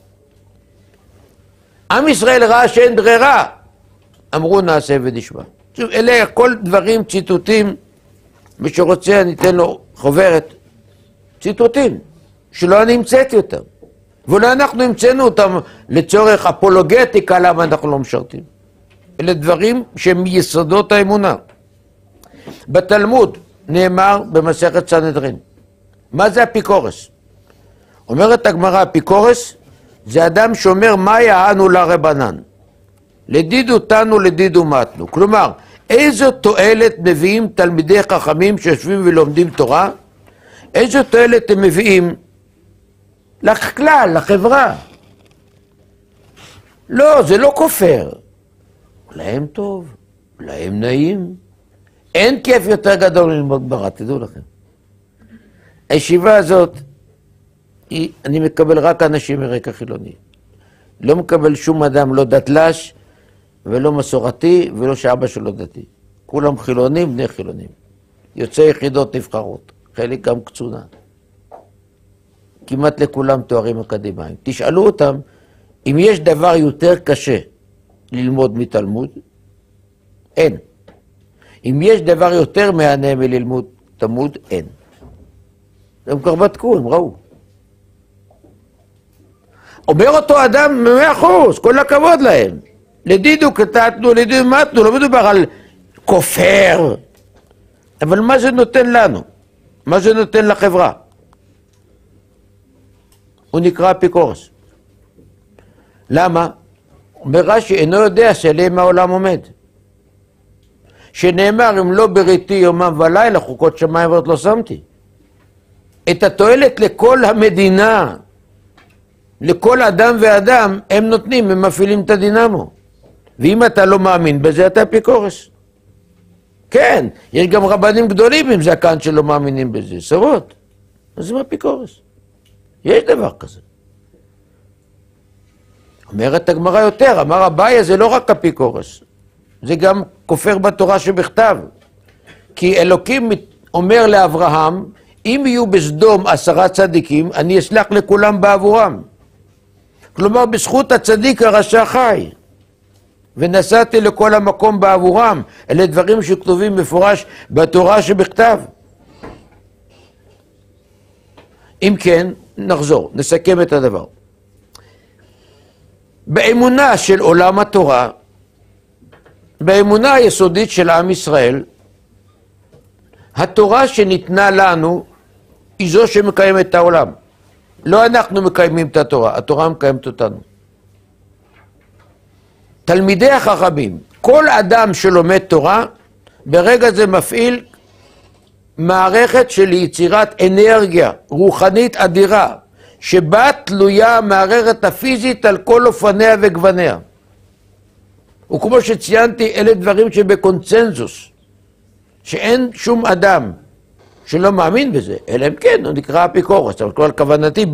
עם ישראל ראה שאין ברירה, אמרו נעשה ונשמע. אלה הכל דברים, ציטוטים, מי שרוצה אני אתן לו חוברת. ציטוטים, שלא אני המצאתי אותם. ואולי אנחנו המצאנו אותם לצורך אפולוגטיקה, למה אנחנו לא משרתים. אלה דברים שהם מיסודות האמונה. בתלמוד נאמר במסכת סנהדרין. מה זה אפיקורס? אומרת הגמרא, אפיקורס זה אדם שאומר מה יענו לרבנן. לדידו תנו לדידו מתנו. כלומר, איזו תועלת מביאים תלמידי חכמים שיושבים ולומדים תורה? איזו תועלת הם מביאים לכלל, לחברה? לא, זה לא כופר. להם טוב, להם נעים. אין כיף יותר גדול ללמוד גמרא, תדעו לכם. הישיבה הזאת, אני מקבל רק אנשים מרקע חילוני. לא מקבל שום אדם, לא דתל"ש, ולא מסורתי, ולא שאבא שלו דתי. כולם חילונים, בני חילונים. יוצאי יחידות נבחרות, חלק גם קצונה. כמעט לכולם תוארים אקדמיים. תשאלו אותם, אם יש דבר יותר קשה ללמוד מתלמוד, אין. אם יש דבר יותר מענה מללמוד תלמוד, אין. הם כבר בדקו, הם ראו. אומר אותו אדם 100%, כל הכבוד להם. לדידו קטעתנו, לדידו מתנו, לא מדובר על כופר. אבל מה זה נותן לנו? מה זה נותן לחברה? הוא נקרא אפיקורס. למה? אומר רש"י, אינו יודע שעליהם העולם עומד. שנאמר, אם לא בריתי יומם ולילה, חוקות שמיים ועוד לא שמתי. את התועלת לכל המדינה, לכל אדם ואדם, הם נותנים, הם מפעילים את הדינמו. ואם אתה לא מאמין בזה, אתה אפיקורס. כן, יש גם רבנים גדולים עם זקן שלא מאמינים בזה, שרות. אז זה אפיקורס. יש דבר כזה. אומרת הגמרא יותר, אמר אביי, זה לא רק אפיקורס, זה גם כופר בתורה שבכתב. כי אלוקים אומר לאברהם, אם יהיו בסדום 10 צדיקים, אני אסלח לכולם בעבורם. כלומר, בזכות הצדיק הרשע חי. ונסעתי לכל המקום בעבורם. אלה דברים שכתובים מפורש בתורה שבכתב. אם כן, נחזור, נסכם את הדבר. באמונה של עולם התורה, באמונה היסודית של עם ישראל, התורה שניתנה לנו היא זו שמקיימת את העולם. לא אנחנו מקיימים את התורה, התורה מקיימת אותנו. תלמידי החכמים, כל אדם שלומד תורה, ברגע זה מפעיל מערכת של יצירת אנרגיה רוחנית אדירה, שבה תלויה המערכת הפיזית על כל אופניה וגווניה. וכמו שציינתי, אלה דברים שבקונצנזוס, שאין שום אדם שלא מאמין בזה, אלא אם כן, הוא נקרא אפיקורס, אבל כל כוונתי,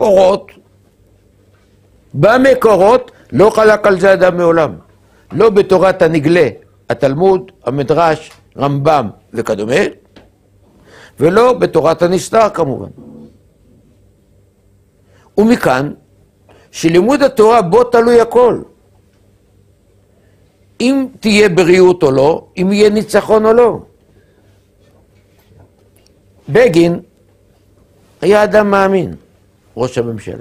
במקורות, לא חלק על זה אדם מעולם. לא בתורת הנגלה, התלמוד, המדרש, רמב"ם וכדומה, ולא בתורת הנסתר כמובן. ומכאן, שלימוד התורה בו תלוי הכל. אם תהיה בריאות או לא, אם יהיה ניצחון או לא. בגין היה אדם מאמין, ראש הממשלה.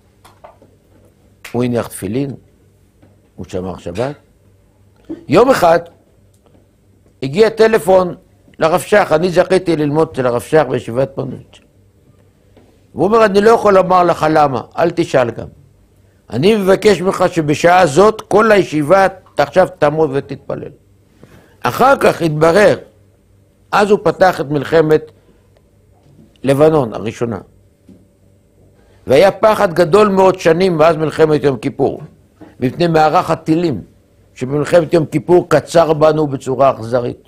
הוא הניח תפילין, הוא שמר שבת. יום אחד הגיע טלפון לרב שך, אני זכיתי ללמוד אצל הרב שך בישיבת פוניץ'. והוא אומר, אני לא יכול לומר לך למה, אל תשאל גם. אני מבקש ממך שבשעה הזאת כל הישיבה עכשיו תעמוד ותתפלל. אחר כך התברר, אז הוא פתח את מלחמת לבנון הראשונה. והיה פחד גדול מאוד שנים מאז מלחמת יום כיפור, מפני מערך הטילים, שבמלחמת יום כיפור קצר בנו בצורה אכזרית.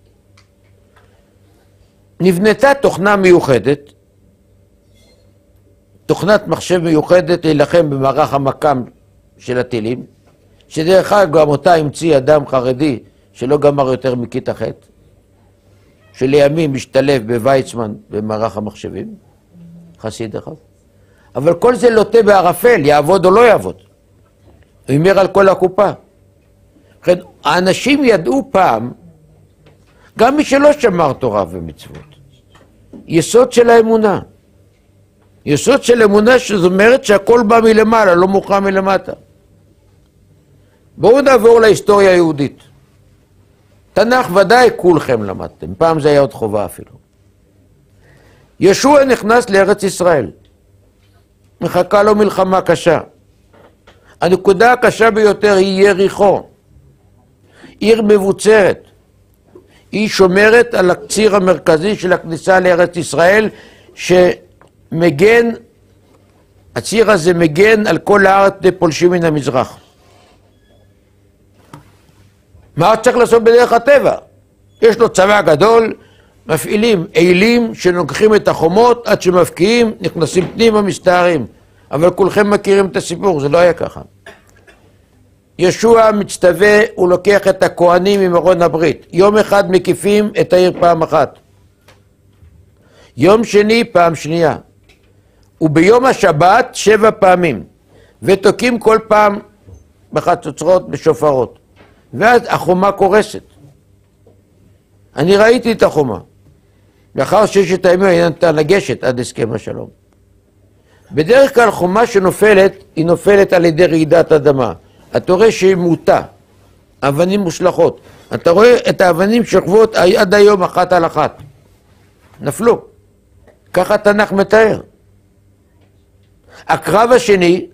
נבנתה תוכנה מיוחדת, תוכנת מחשב מיוחדת להילחם במערך המקם של הטילים, שדרך אגב גם אותה המציא אדם חרדי שלא גמר יותר מכיתה ח', שלימים משתלב בוויצמן במערך המחשבים, חסיד אחד. אבל כל זה לוטה בערפל, יעבוד או לא יעבוד. הוא אומר על כל הקופה. לכן, האנשים ידעו פעם, גם מי שלא שמר תורה ומצוות, יסוד של האמונה. יסוד של אמונה שזאת אומרת שהכל בא מלמעלה, לא מוכרע מלמטה. בואו נעבור להיסטוריה היהודית. תנ"ך ודאי כולכם למדתם, פעם זה היה עוד חובה אפילו. ישוע נכנס לארץ ישראל. מחכה לו מלחמה קשה. הנקודה הקשה ביותר היא יריחו. עיר מבוצרת. היא שומרת על הציר המרכזי של הכניסה לארץ ישראל, שמגן, הציר הזה מגן על כל הארץ פולשים מן המזרח. מה צריך לעשות בדרך הטבע? יש לו צבא גדול, מפעילים אילים שנוגחים את החומות עד שמפקיעים, נכנסים פנימה, מסתערים. אבל כולכם מכירים את הסיפור, זה לא היה ככה. ישוע מצטווה, הוא לוקח את הכהנים עם ארון הברית. יום אחד מקיפים את העיר פעם אחת. יום שני פעם שנייה. וביום השבת 7 פעמים. ותוקים כל פעם בחצוצרות, בשופרות. ואז החומה קורסת. אני ראיתי את החומה. לאחר 6 הימים היא נתן לגשת עד הסכם השלום. בדרך כלל חומה שנופלת, היא נופלת על ידי רעידת אדמה. אתה רואה שהיא מוטה, אבנים מושלכות. אתה רואה את האבנים שוכבות עד היום אחת על אחת. נפלו. ככה התנ"ך מתאר. הקרב השני,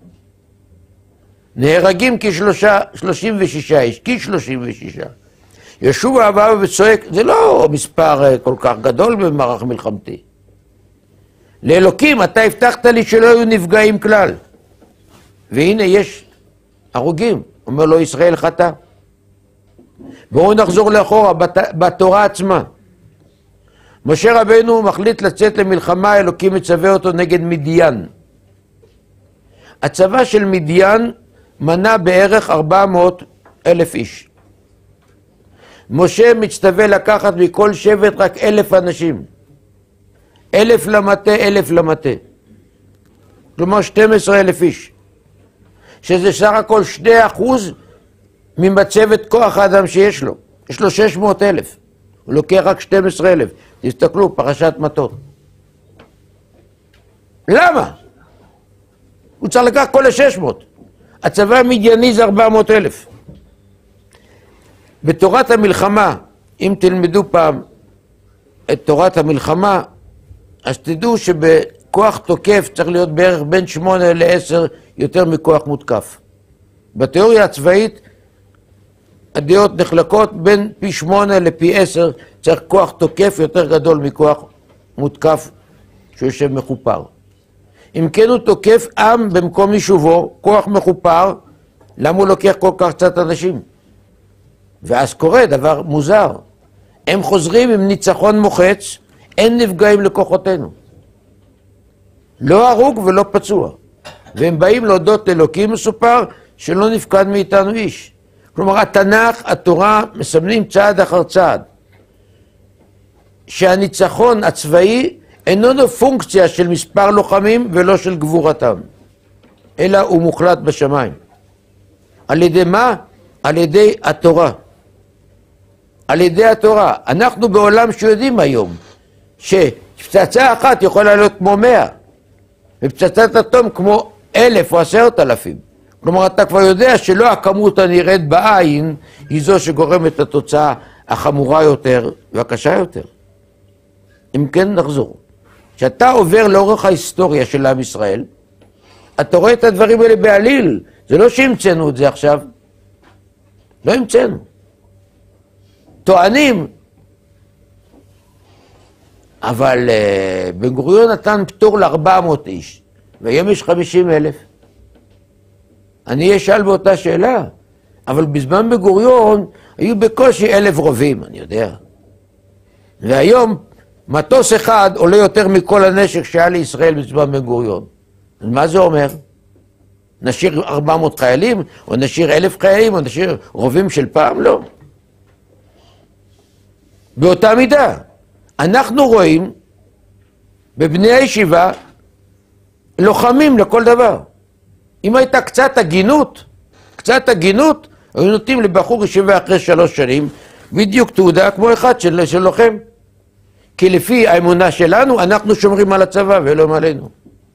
נהרגים כ-36 איש, כ-36. ישוע בא וצועק, זה לא מספר כל כך גדול במערך מלחמתי. לאלוקים, אתה הבטחת לי שלא היו נפגעים כלל. והנה יש הרוגים, אומר לו ישראל חטא. בואו נחזור לאחורה, בתורה עצמה. משה רבנו מחליט לצאת למלחמה, אלוקים מצווה אותו נגד מדיין. הצבא של מדיין מנה בערך 400,000 איש. משה מצטווה לקחת מכל שבט רק 1,000 אנשים. 1,000 למטה, 1,000 למטה. כלומר 12,000 איש. שזה סך הכל 2% ממצבת כוח האדם שיש לו. יש לו 600,000. הוא לוקח רק 12,000. תסתכלו, פרשת מטות. למה? הוא צריך לקח כל ה-600. הצבא המדייני זה 400,000. בתורת המלחמה, אם תלמדו פעם את תורת המלחמה, אז תדעו שבכוח תוקף צריך להיות בערך בין 8 ל-10 יותר מכוח מותקף. בתיאוריה הצבאית הדעות נחלקות בין פי 8 לפי 10, צריך כוח תוקף יותר גדול מכוח מותקף שיושב מחופר. אם כן הוא תוקף עם במקום יישובו, כוח מחופר, למה הוא לוקח כל כך קצת אנשים? ואז קורה דבר מוזר. הם חוזרים עם ניצחון מוחץ, אין נפגעים לכוחותינו. לא הרוג ולא פצוע. והם באים להודות לאלוקים, מסופר שלא נפקד מאיתנו איש. כלומר, התנ"ך, התורה, מסמנים צעד אחר צעד. שהניצחון הצבאי איננו פונקציה של מספר לוחמים ולא של גבורתם, אלא הוא מוחלט בשמיים. על ידי מה? על ידי התורה. על ידי התורה. אנחנו בעולם שיודעים היום שפצצה אחת יכולה להיות כמו 100, ופצצת אטום כמו 1,000 או 10,000. כלומר, אתה כבר יודע שלא הכמות הנראית בעין היא זו שגורמת לתוצאה החמורה יותר והקשה יותר. אם כן, נחזור. כשאתה עובר לאורך ההיסטוריה של עם ישראל, אתה רואה את הדברים האלה בעליל. זה לא שהמצאנו את זה עכשיו. לא המצאנו. טוענים, אבל בן גוריון נתן פטור ל-400 איש, והיום יש 50,000. אני אשאל באותה שאלה, אבל בזמן בן גוריון היו בקושי 1,000 רובים, אני יודע. והיום מטוס אחד עולה יותר מכל הנשק שהיה לישראל בזמן בן גוריון. אז מה זה אומר? נשאיר 400 חיילים, או נשאיר 1,000 חיילים, או נשאיר רובים של פעם? לא. באותה מידה. אנחנו רואים בבני הישיבה לוחמים לכל דבר. אם הייתה קצת הגינות, היו נותנים לבחור ישיבה אחרי 3 שנים, בדיוק תעודה כמו אחד של לוחם. כי לפי האמונה שלנו, אנחנו שומרים על הצבא ולא עלינו.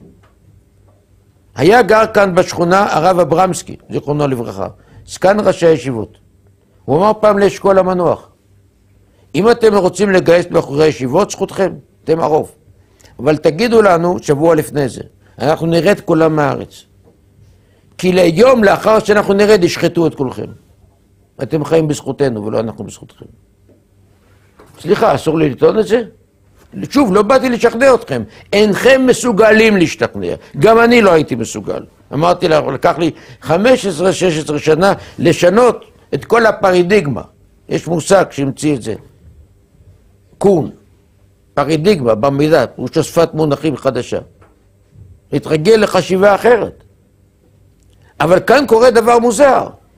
היה גר כאן בשכונה הרב אברמסקי, זיכרונו לברכה, זקן ראשי הישיבות. הוא אמר פעם לאשכול המנוח, אם אתם רוצים לגייס בחורי ישיבות, זכותכם, אתם הרוב. אבל תגידו לנו שבוע לפני זה, אנחנו נרד כולם מהארץ. כי ליום לאחר שאנחנו נרד, ישחטו את כולכם. אתם חיים בזכותנו ולא אנחנו בזכותכם. סליחה, אסור לי לטעון את זה? שוב, לא באתי לשכנע אתכם. אינכם מסוגלים להשתכנע. גם אני לא הייתי מסוגל. אמרתי לה, לקח לי 15-16 שנה לשנות את כל הפרידיגמה. יש מושג שהמציא את זה. קון. פרידיגמה, במידה, פירושו שפת מונחים חדשה. להתרגל לחשיבה אחרת. אבל כאן קורה דבר מוזר.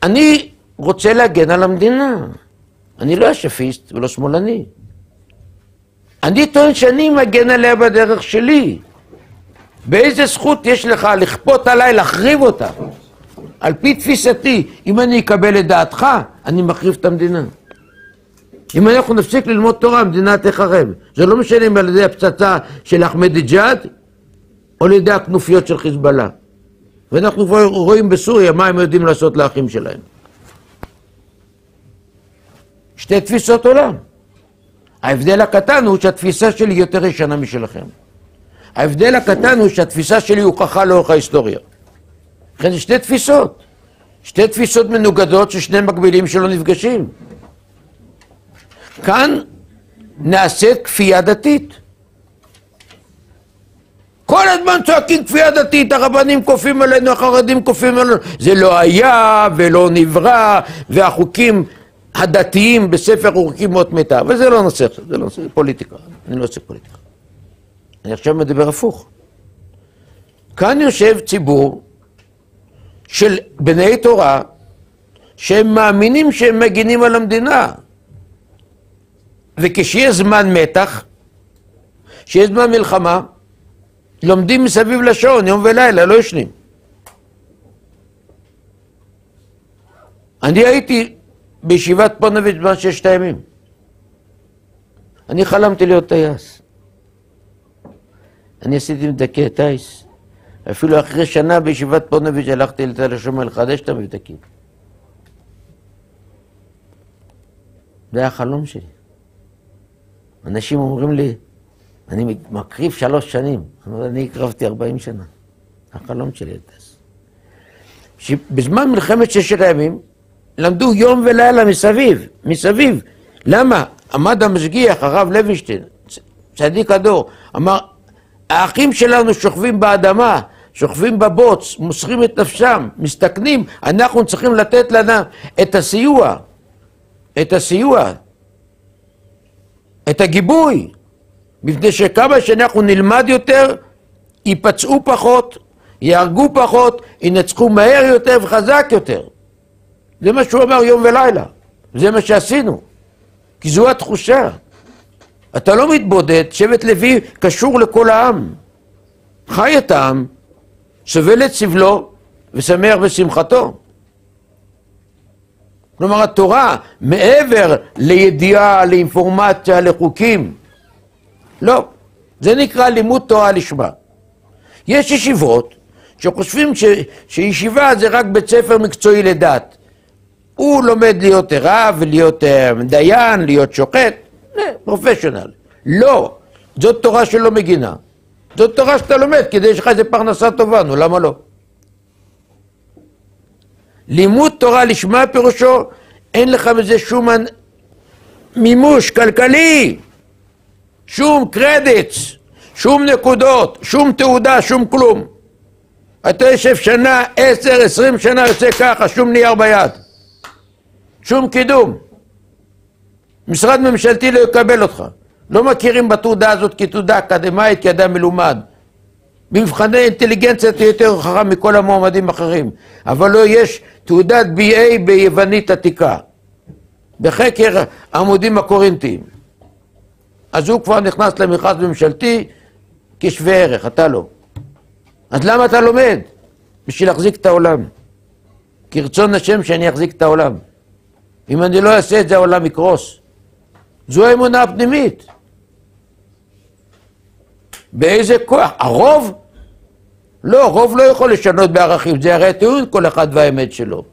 אני רוצה להגן על המדינה. אני לא אשפיסט ולא שמאלני. אני טוען שאני מגן עליה בדרך שלי. באיזה זכות יש לך לכפות עליי להחריב אותה? על פי תפיסתי, אם אני אקבל את דעתך, אני מחריב את המדינה. אם אנחנו נפסיק ללמוד תורה, המדינה תחרב. זה לא משנה אם על ידי הפצצה של אחמדינג'אד, או על ידי הכנופיות של חיזבאללה. ואנחנו כבר רואים בסוריה מה הם יודעים לעשות לאחים שלהם. שתי תפיסות עולם. ההבדל הקטן הוא שהתפיסה שלי יותר ישנה משלכם. ההבדל הקטן הוא שהתפיסה שלי הוכחה לאורך ההיסטוריה. לכן זה שתי תפיסות. שתי תפיסות מנוגדות ששני מקבילים שלא נפגשים. כאן נעשית כפייה דתית. כל הזמן צועקים כפייה דתית, הרבנים כופים עלינו, החרדים כופים עלינו. זה לא היה ולא נברא, והחוקים הדתיים בספר חוקים מאוד מתה. וזה לא נושא, זה לא נושא, פוליטיקה. אני לא עושה פוליטיקה. אני עכשיו מדבר הפוך. כאן יושב ציבור של בני תורה שהם מאמינים שהם מגינים על המדינה. וכשיש זמן מתח, כשיש זמן מלחמה, לומדים מסביב לשעון, יום ולילה, לא ישנים. אני הייתי בישיבת פונוביץ' בזמן 6 ימים. אני חלמתי להיות טייס. אני עשיתי מדכא טייס. אפילו אחרי שנה בישיבת פונוביץ' הלכתי לתל השומר לחדש את המבדקים. זה היה החלום שלי. אנשים אומרים לי, אני מקריב 3 שנים. אני הקרבתי 40 שנה. החלום שלי הטס. בזמן מלחמת 6 הימים, למדו יום ולילה מסביב. למה? עמד המשגיח, הרב לוינשטיין, צדיק הדור, אמר, האחים שלנו שוכבים באדמה, שוכבים בבוץ, מוסרים את נפשם, מסתכנים, אנחנו צריכים לתת להם את הסיוע, את הגיבוי, מפני שכמה שאנחנו נלמד יותר, ייפצעו פחות, יהרגו פחות, ינצחו מהר יותר וחזק יותר. זה מה שהוא אמר יום ולילה, זה מה שעשינו, כי זו התחושה. אתה לא מתבודד, שבט לוי קשור לכל העם. חי את העם, סובל את סבלו ושמח בשמחתו. כלומר, התורה, מעבר לידיעה, לאינפורמציה, לחוקים, לא. זה נקרא לימוד תורה לשמה. יש ישיבות שחושבים שישיבה זה רק בית ספר מקצועי לדת. הוא לומד להיות רב, להיות דיין, להיות שוחט, פרופשיונל. לא, זאת תורה שלא מגינה. זאת תורה שאתה לומד כדי שיש לך איזה פרנסה טובה, נו למה לא? לימוד תורה לשמה פירושו, אין לך בזה שום מימוש כלכלי, שום קרדיט, שום נקודות, שום תעודה, שום כלום. אתה יושב שנה, 10, 20 שנה יוצא ככה, שום נייר ביד. שום קידום. משרד ממשלתי לא יקבל אותך. לא מכירים בתעודה הזאת כתעודה אקדמית, כאדם מלומד. במבחני אינטליגנציה תהיה יותר חכם מכל המועמדים האחרים. אבל לא יש תעודת BA ביוונית עתיקה. בחקר עמודים הקורינטיים. אז הוא כבר נכנס למכרז ממשלתי כשווה ערך, אתה לא. אז למה אתה לומד? בשביל להחזיק את העולם. כי רצון השם שאני אחזיק את העולם. אם אני לא אעשה את זה, העולם יקרוס. זו האמונה הפנימית. באיזה כוח? הרוב? לא, רוב לא יכול לשנות בערכים. זה הרי תיאור כל אחד והאמת שלו.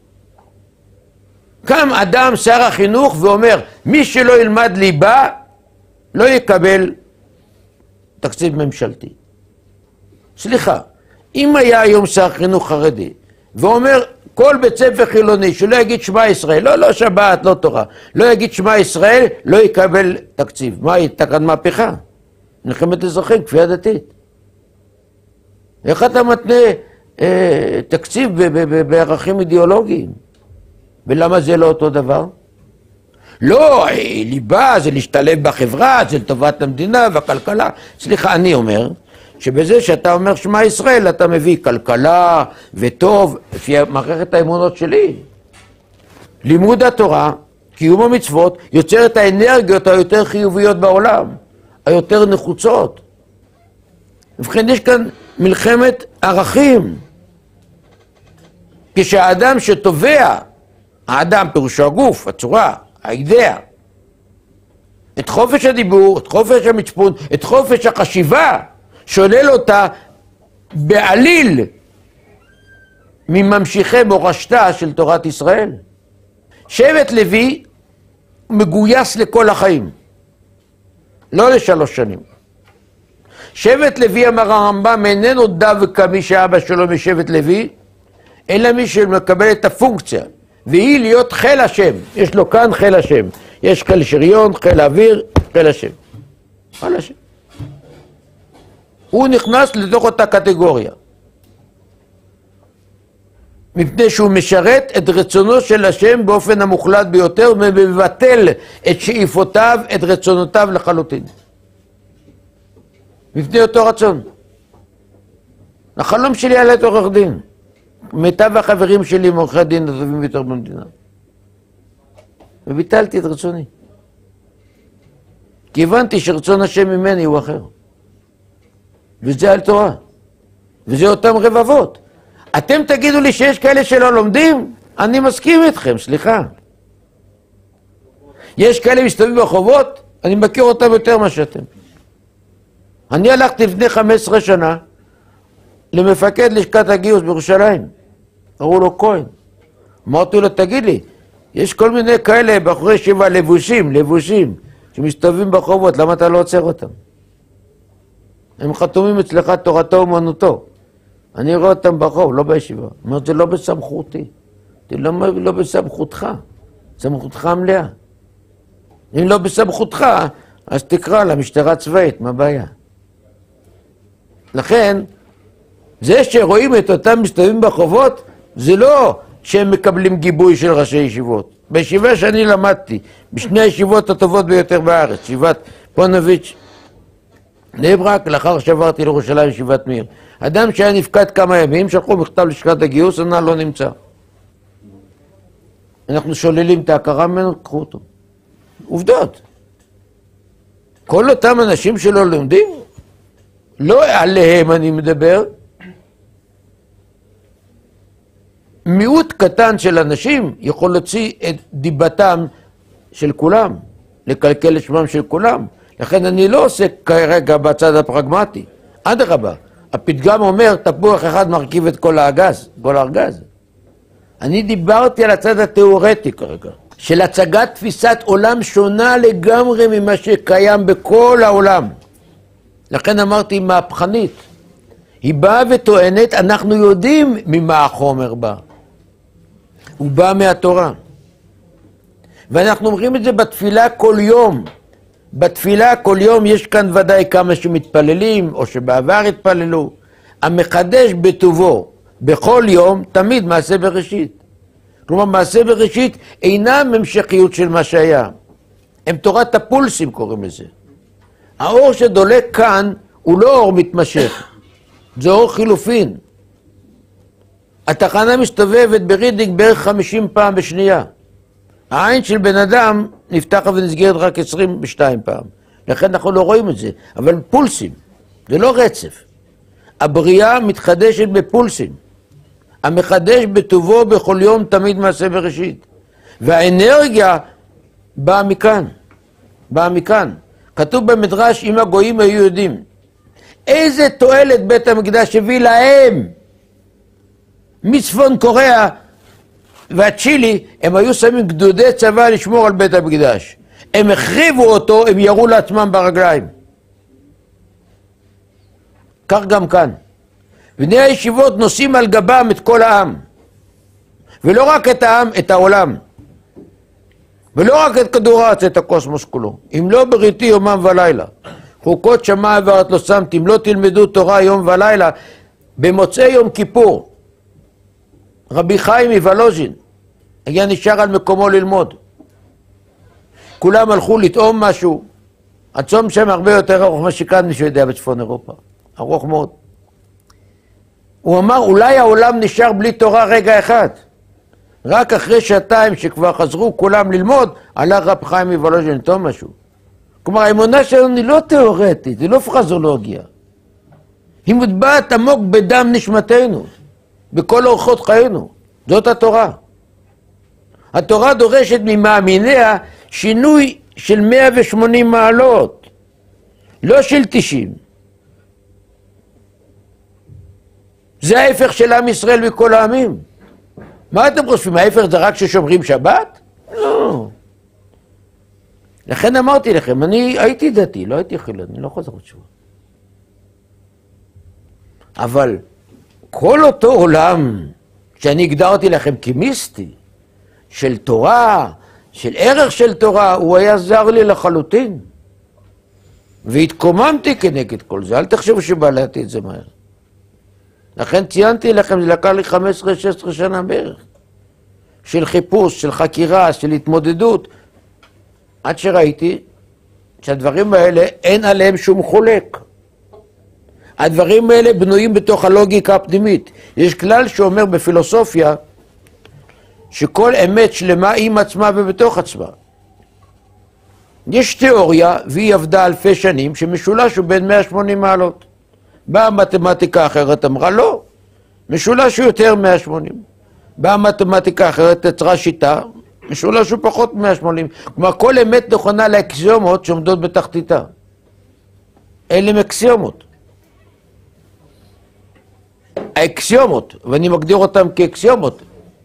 קם אדם, שר החינוך, ואומר, מי שלא ילמד ליבה, לא יקבל תקציב ממשלתי. סליחה, אם היה היום שר חינוך חרדי, ואומר, כל בית ספר חילוני שלא יגיד שמע ישראל, לא שבת, לא תורה, לא יגיד שמע ישראל, לא יקבל תקציב. מה הייתה כאן מהפכה? מלחמת אזרחים, כפייה דתית. איך אתה מתנה תקציב בערכים אידיאולוגיים? ולמה זה לא אותו דבר? לא, ליבה זה להשתלב בחברה, זה לטובת המדינה והכלכלה. סליחה, אני אומר שבזה שאתה אומר שמע ישראל, אתה מביא כלכלה וטוב, לפי מערכת האמונות שלי. לימוד התורה, קיום המצוות, יוצר את האנרגיות היותר חיוביות בעולם, היותר נחוצות. ובכן, יש כאן מלחמת ערכים. כשהאדם שתובע, האדם פירושו הגוף, הצורה, האידאה, את חופש הדיבור, את חופש המצפון, את חופש החשיבה, שולל אותה בעליל מממשיכי מורשתה של תורת ישראל. שבט לוי מגויס לכל החיים, לא ל3 שנים. שבט לוי, אמר הרמב"ם, איננו דווקא מי שאבא שלו משבט לוי, אלא מי שמקבל את הפונקציה, והיא להיות חיל השם. יש לו כאן חיל השם. יש חיל שריון, חיל האוויר, חיל השם. חיל השם. הוא נכנס לתוך אותה קטגוריה. מפני שהוא משרת את רצונו של השם באופן המוחלט ביותר, ומבטל את שאיפותיו, את רצונותיו לחלוטין. מפני אותו רצון. החלום שלי היה להיות עורך דין. מיטב החברים שלי הם עורכי דין הטובים ביותר במדינה. וביטלתי את רצוני. כי הבנתי שרצון השם ממני הוא אחר. וזה על תורה. וזה אותם רבבות. אתם תגידו לי שיש כאלה שלא לומדים? אני מסכים איתכם, סליחה. יש כאלה מסתובבים ברחובות? אני מכיר אותם יותר מה שאתם. אני הלכתי לפני 15 שנה למפקד לשכת הגיוס בירושלים. אמרו לו כהן. אמרתי לו, תגיד לי, יש כל מיני כאלה בחורי ישיבה לבושים, שמסתובבים ברחובות, למה אתה לא עוצר אותם? הם חתומים אצלך תורתו אומנותו. אני רואה אותם ברחוב, לא בישיבה. אומרת, זה לא בסמכותי. זה לא בסמכותך. סמכותך המלאה. אם לא בסמכותך, אז תקרא למשטרה צבאית, מה הבעיה? לכן, זה שרואים את אותם מסתובבים ברחובות, זה לא שהם מקבלים גיבוי של ראשי ישיבות. בישיבה שאני למדתי, בשני הישיבות הטובות ביותר בארץ, ישיבת פונוביץ' בני ברק, לאחר שעברתי לירושלים, ישיבת מאיר. אדם שהיה נפקד כמה ימים, שלחו מכתב לשכת הגיוס, ענה לא נמצא. אנחנו שוללים את ההכרה ממנו, קחו אותו. עובדות. כל אותם אנשים שלא לומדים, לא עליהם אני מדבר, מיעוט קטן של אנשים יכול להוציא את דיבתם של כולם, לקלקל את שמם של כולם. לכן אני לא עושה כרגע בצד הפרגמטי. אדרבה, הפתגם אומר, תפוח אחד מרכיב את כל הארגז, כל הארגז. אני דיברתי על הצד התיאורטי כרגע, של הצגת תפיסת עולם שונה לגמרי ממה שקיים בכל העולם. לכן אמרתי מהפכנית. היא באה וטוענת, אנחנו יודעים ממה החומר בא. הוא בא מהתורה. ואנחנו אומרים את זה בתפילה כל יום. בתפילה כל יום יש כאן ודאי כמה שמתפללים, או שבעבר התפללו. המחדש בטובו, בכל יום, תמיד מעשה בראשית. כלומר, מעשה בראשית אינם המשכיות של מה שהיה. הם תורת הפולסים קוראים לזה. האור שדולק כאן הוא לא אור מתמשך, זה אור חילופין. התחנה מסתובבת ברידינג בערך 50 פעם בשנייה. העין של בן אדם נפתחת ונסגרת רק 22 פעם. לכן אנחנו לא רואים את זה, אבל פולסים, זה לא רצף. הבריאה מתחדשת בפולסים. המחדש בטובו בכל יום תמיד מעשה בראשית. והאנרגיה באה מכאן, באה מכאן. כתוב במדרש, אם הגויים היו יודעים, איזה תועלת בית המקדש הביא להם מצפון קוריאה והצ'ילי, הם היו שמים גדודי צבא לשמור על בית המקדש. הם החריבו אותו, הם ירו לעצמם ברגליים. כך גם כאן. בני הישיבות נושאים על גבם את כל העם. ולא רק את העם, את העולם. ולא רק את כדור הארץ, את הקוסמוס כולו. אם לא בריתי יומם ולילה. חוקות שמיים וארץ לא שמתי, אם לא תלמדו תורה יום ולילה, במוצאי יום כיפור, רבי חיים מוולוז'ין, היה נשאר על מקומו ללמוד. כולם הלכו לטעום משהו. הצום שם הרבה יותר ארוך מה שכאן מישהו יודע בצפון אירופה. ארוך מאוד. הוא אמר, אולי העולם נשאר בלי תורה רגע אחד. רק אחרי שעתיים שכבר חזרו כולם ללמוד, הלך רב חיים מוולוז'ין לטעום משהו. כלומר, האמונה שלנו היא לא תיאורטית, היא לא פרזולוגיה. היא מוטבעת עמוק בדם נשמתנו, בכל אורחות חיינו. זאת התורה. התורה דורשת ממאמיניה שינוי של 180 מעלות, לא של 90. זה ההפך של עם ישראל מכל העמים. מה אתם חושבים? ההפך זה רק ששומרים שבת? לא. לכן אמרתי לכם, אני הייתי דתי, לא הייתי חילוני, לא חוזר לתשובה. אבל כל אותו עולם שאני הגדרתי לכם כמיסטי, של תורה, של ערך של תורה, הוא היה זר לי לחלוטין. והתקוממתי כנגד כל זה, אל תחשבו שבעלתי את זה מהר. לכן ציינתי לכם, זה לקח לי 15-16 שנה בערך. של חיפוש, של חקירה, של התמודדות. עד שראיתי שהדברים האלה אין עליהם שום חולק. הדברים האלה בנויים בתוך הלוגיקה הפנימית. יש כלל שאומר בפילוסופיה שכל אמת שלמה עם עצמה ובתוך עצמה. יש תיאוריה, והיא עבדה אלפי שנים, שמשולש הוא בין 180 מעלות. באה מתמטיקה אחרת אמרה לא, משולש הוא יותר 180. באה מתמטיקה אחרת יצרה שיטה, משולש הוא פחות 180. כלומר, כל אמת נכונה לאקסיומות שעומדות בתחתיתה. אלה הם אקסיומות. האקסיומות, ואני מגדיר אותם כאקסיומות,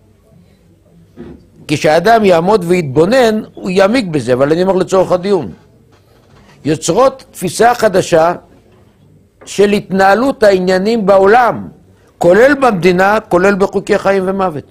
כשאדם יעמוד ויתבונן, הוא יעמיק בזה, אבל אני אומר לצורך הדיון. יוצרות תפיסה חדשה של התנהלות העניינים בעולם, כולל במדינה, כולל בחוקי חיים ומוות.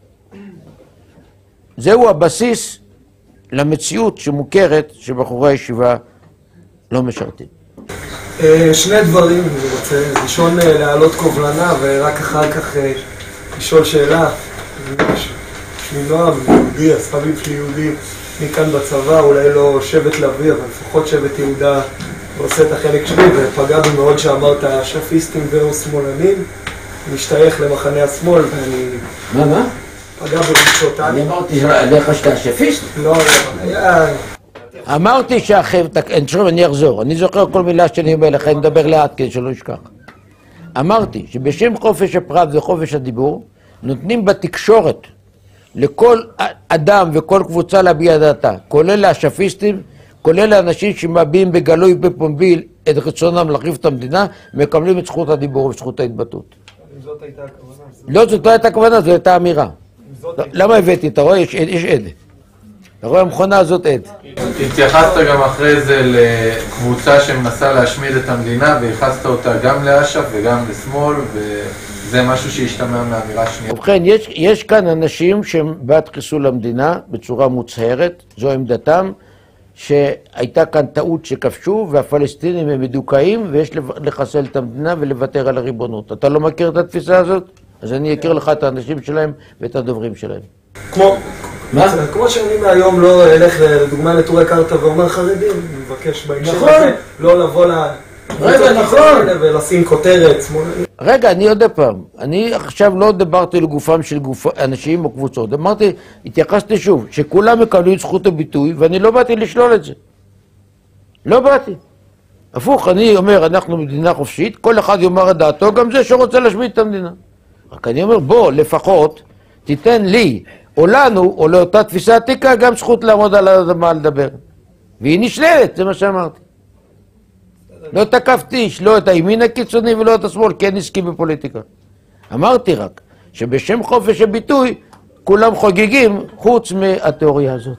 זהו הבסיס למציאות שמוכרת שבחורי הישיבה לא משרתים. שני דברים, אני רוצה ראשון להעלות קובלנה ורק אחר כך לשאול שאלה. שמי נועם, יהודי, הסבבים שלי יהודי, אני כאן בצבא, אולי לא שבט לוי, אבל לפחות שבט יהודה ועושה את החלק שלי, ופגע בי מאוד שאמרת שפיסטים ואו שמאלנים, משתייך למחנה השמאל, ואני... מה? פגע ברגשותיי. אני אמרתי עליך שאתה שפיסט? לא, היה... אמרתי אני אחזור, אני זוכר כל מילה שאני אומר לך, אני מדבר לאט כדי שלא אשכח. אמרתי שבשם חופש הפרט וחופש הדיבור, נותנים בתקשורת לכל אדם וכל קבוצה להביע דעתה, כולל השפיסטים, כולל האנשים שמביעים בגלוי בפומבי את רצונם להחריב את המדינה, מקבלים את זכות הדיבור וזכות ההתבטאות. אם זאת הייתה הכוונה... לא, זאת לא הייתה הכוונה, זאת הייתה אמירה. למה הבאתי? אתה רואה? יש עד. אתה רואה, המכונה הזאת עד. התייחסת גם אחרי זה לקבוצה שמנסה להשמיד את המדינה, והייחסת אותה גם לאש"ף וגם לשמאל, וזה משהו שהשתמע מהאמירה שנייה. ובכן, יש כאן אנשים שהם בעד חיסול המדינה בצורה מוצהרת, זו עמדתם, שהייתה כאן טעות שכבשו, והפלסטינים הם מדוכאים, ויש לחסל את המדינה ולוותר על הריבונות. אתה לא מכיר את התפיסה הזאת? אז אני אכיר לך את האנשים שלהם ואת הדוברים שלהם. כמו שאני מהיום לא אלך לדוגמה לטורי קרתא ואומר חרדים, אני מבקש בהקשר הזה לא לבוא ולשים כותרת שמאלנית. רגע, אני עוד פעם, אני עכשיו לא דיברתי לגופם של אנשים או קבוצות, התייחסתי שוב, שכולם מקבלים זכות הביטוי ואני לא באתי לשלול את זה. לא באתי. הפוך, אני אומר, אנחנו מדינה חופשית, כל אחד יאמר את דעתו, גם זה שרוצה להשמיד את המדינה. רק אני אומר, בוא, לפחות, תיתן לי, או לנו, או לאותה תפיסה עתיקה, גם זכות לעמוד על האדמה לדבר. והיא נשללת, זה מה שאמרתי. לא תקפתי איש, לא את הימין הקיצוני ולא את השמאל, כי אין עסקי בפוליטיקה. אמרתי רק, שבשם חופש הביטוי, כולם חוגגים, חוץ מהתיאוריה הזאת.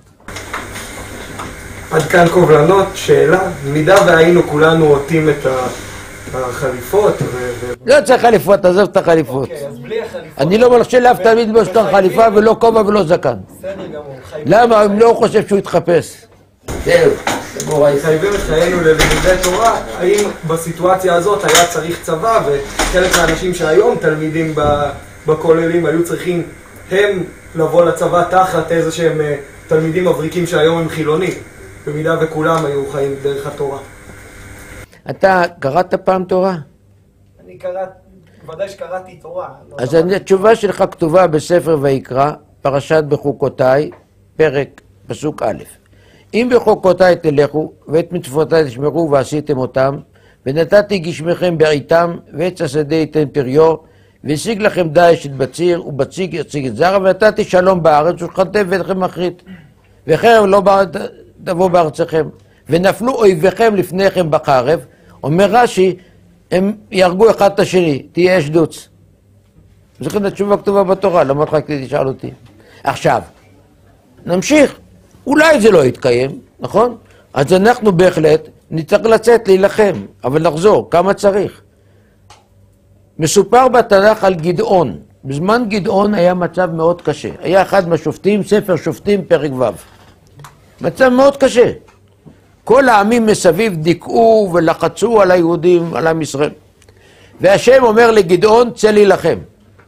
עד כאן קובלנות, שאלה, מידה והיינו כולנו עוטים את החליפות לא צריך חליפות, עזוב את החליפות. אוקיי, אז בלי החליפות. אני לא מרשה לאף תלמיד בשטר חליפה ולא כובע ולא זקן. בסדר גמור. למה? אם לא חושב שהוא יתחפש. זהו. חייבים את חיינו ללימודי תורה, האם בסיטואציה הזאת היה צריך צבא, וחלק מהאנשים שהיום תלמידים בכוללים היו צריכים הם לבוא לצבא תחת איזה שהם תלמידים מבריקים שהיום הם חילונים, במידה וכולם היו חיים דרך התורה. אתה קראת פעם תורה? אני ודאי שקראתי תורה. אז התשובה שלך כתובה בספר ויקרא, פרשת בחוקותיי, פרק, פסוק א'. אם בחוקותיי תלכו, ואת מצוותיי תשמרו ועשיתם אותם, ונתתי גשמכם בעיתם, ועץ השדה ייתן פריו, והשיג לכם דאש את בציר, ובציג יציג את זרע, ונתתי שלום בארץ, ושכנתם ואינכם מחריט. וחרב לא תבוא בארצכם. ונפלו אויביכם לפניכם בחרב, אומר רש"י, הם יהרגו אחד את השני, תהיה אש דוץ. זוכרים את התשובה כתובה בתורה, למה רק תשאל אותי. עכשיו, נמשיך. אולי זה לא יתקיים, נכון? אז אנחנו בהחלט נצטרך לצאת להילחם, אבל נחזור, כמה צריך? מסופר בתנ"ך על גדעון. בזמן גדעון היה מצב מאוד קשה. היה אחד מהשופטים, ספר שופטים, פרק ו'. מצב מאוד קשה. כל העמים מסביב דיכאו ולחצו על היהודים, על עם ישראל. והשם אומר לגדעון, צא להילחם.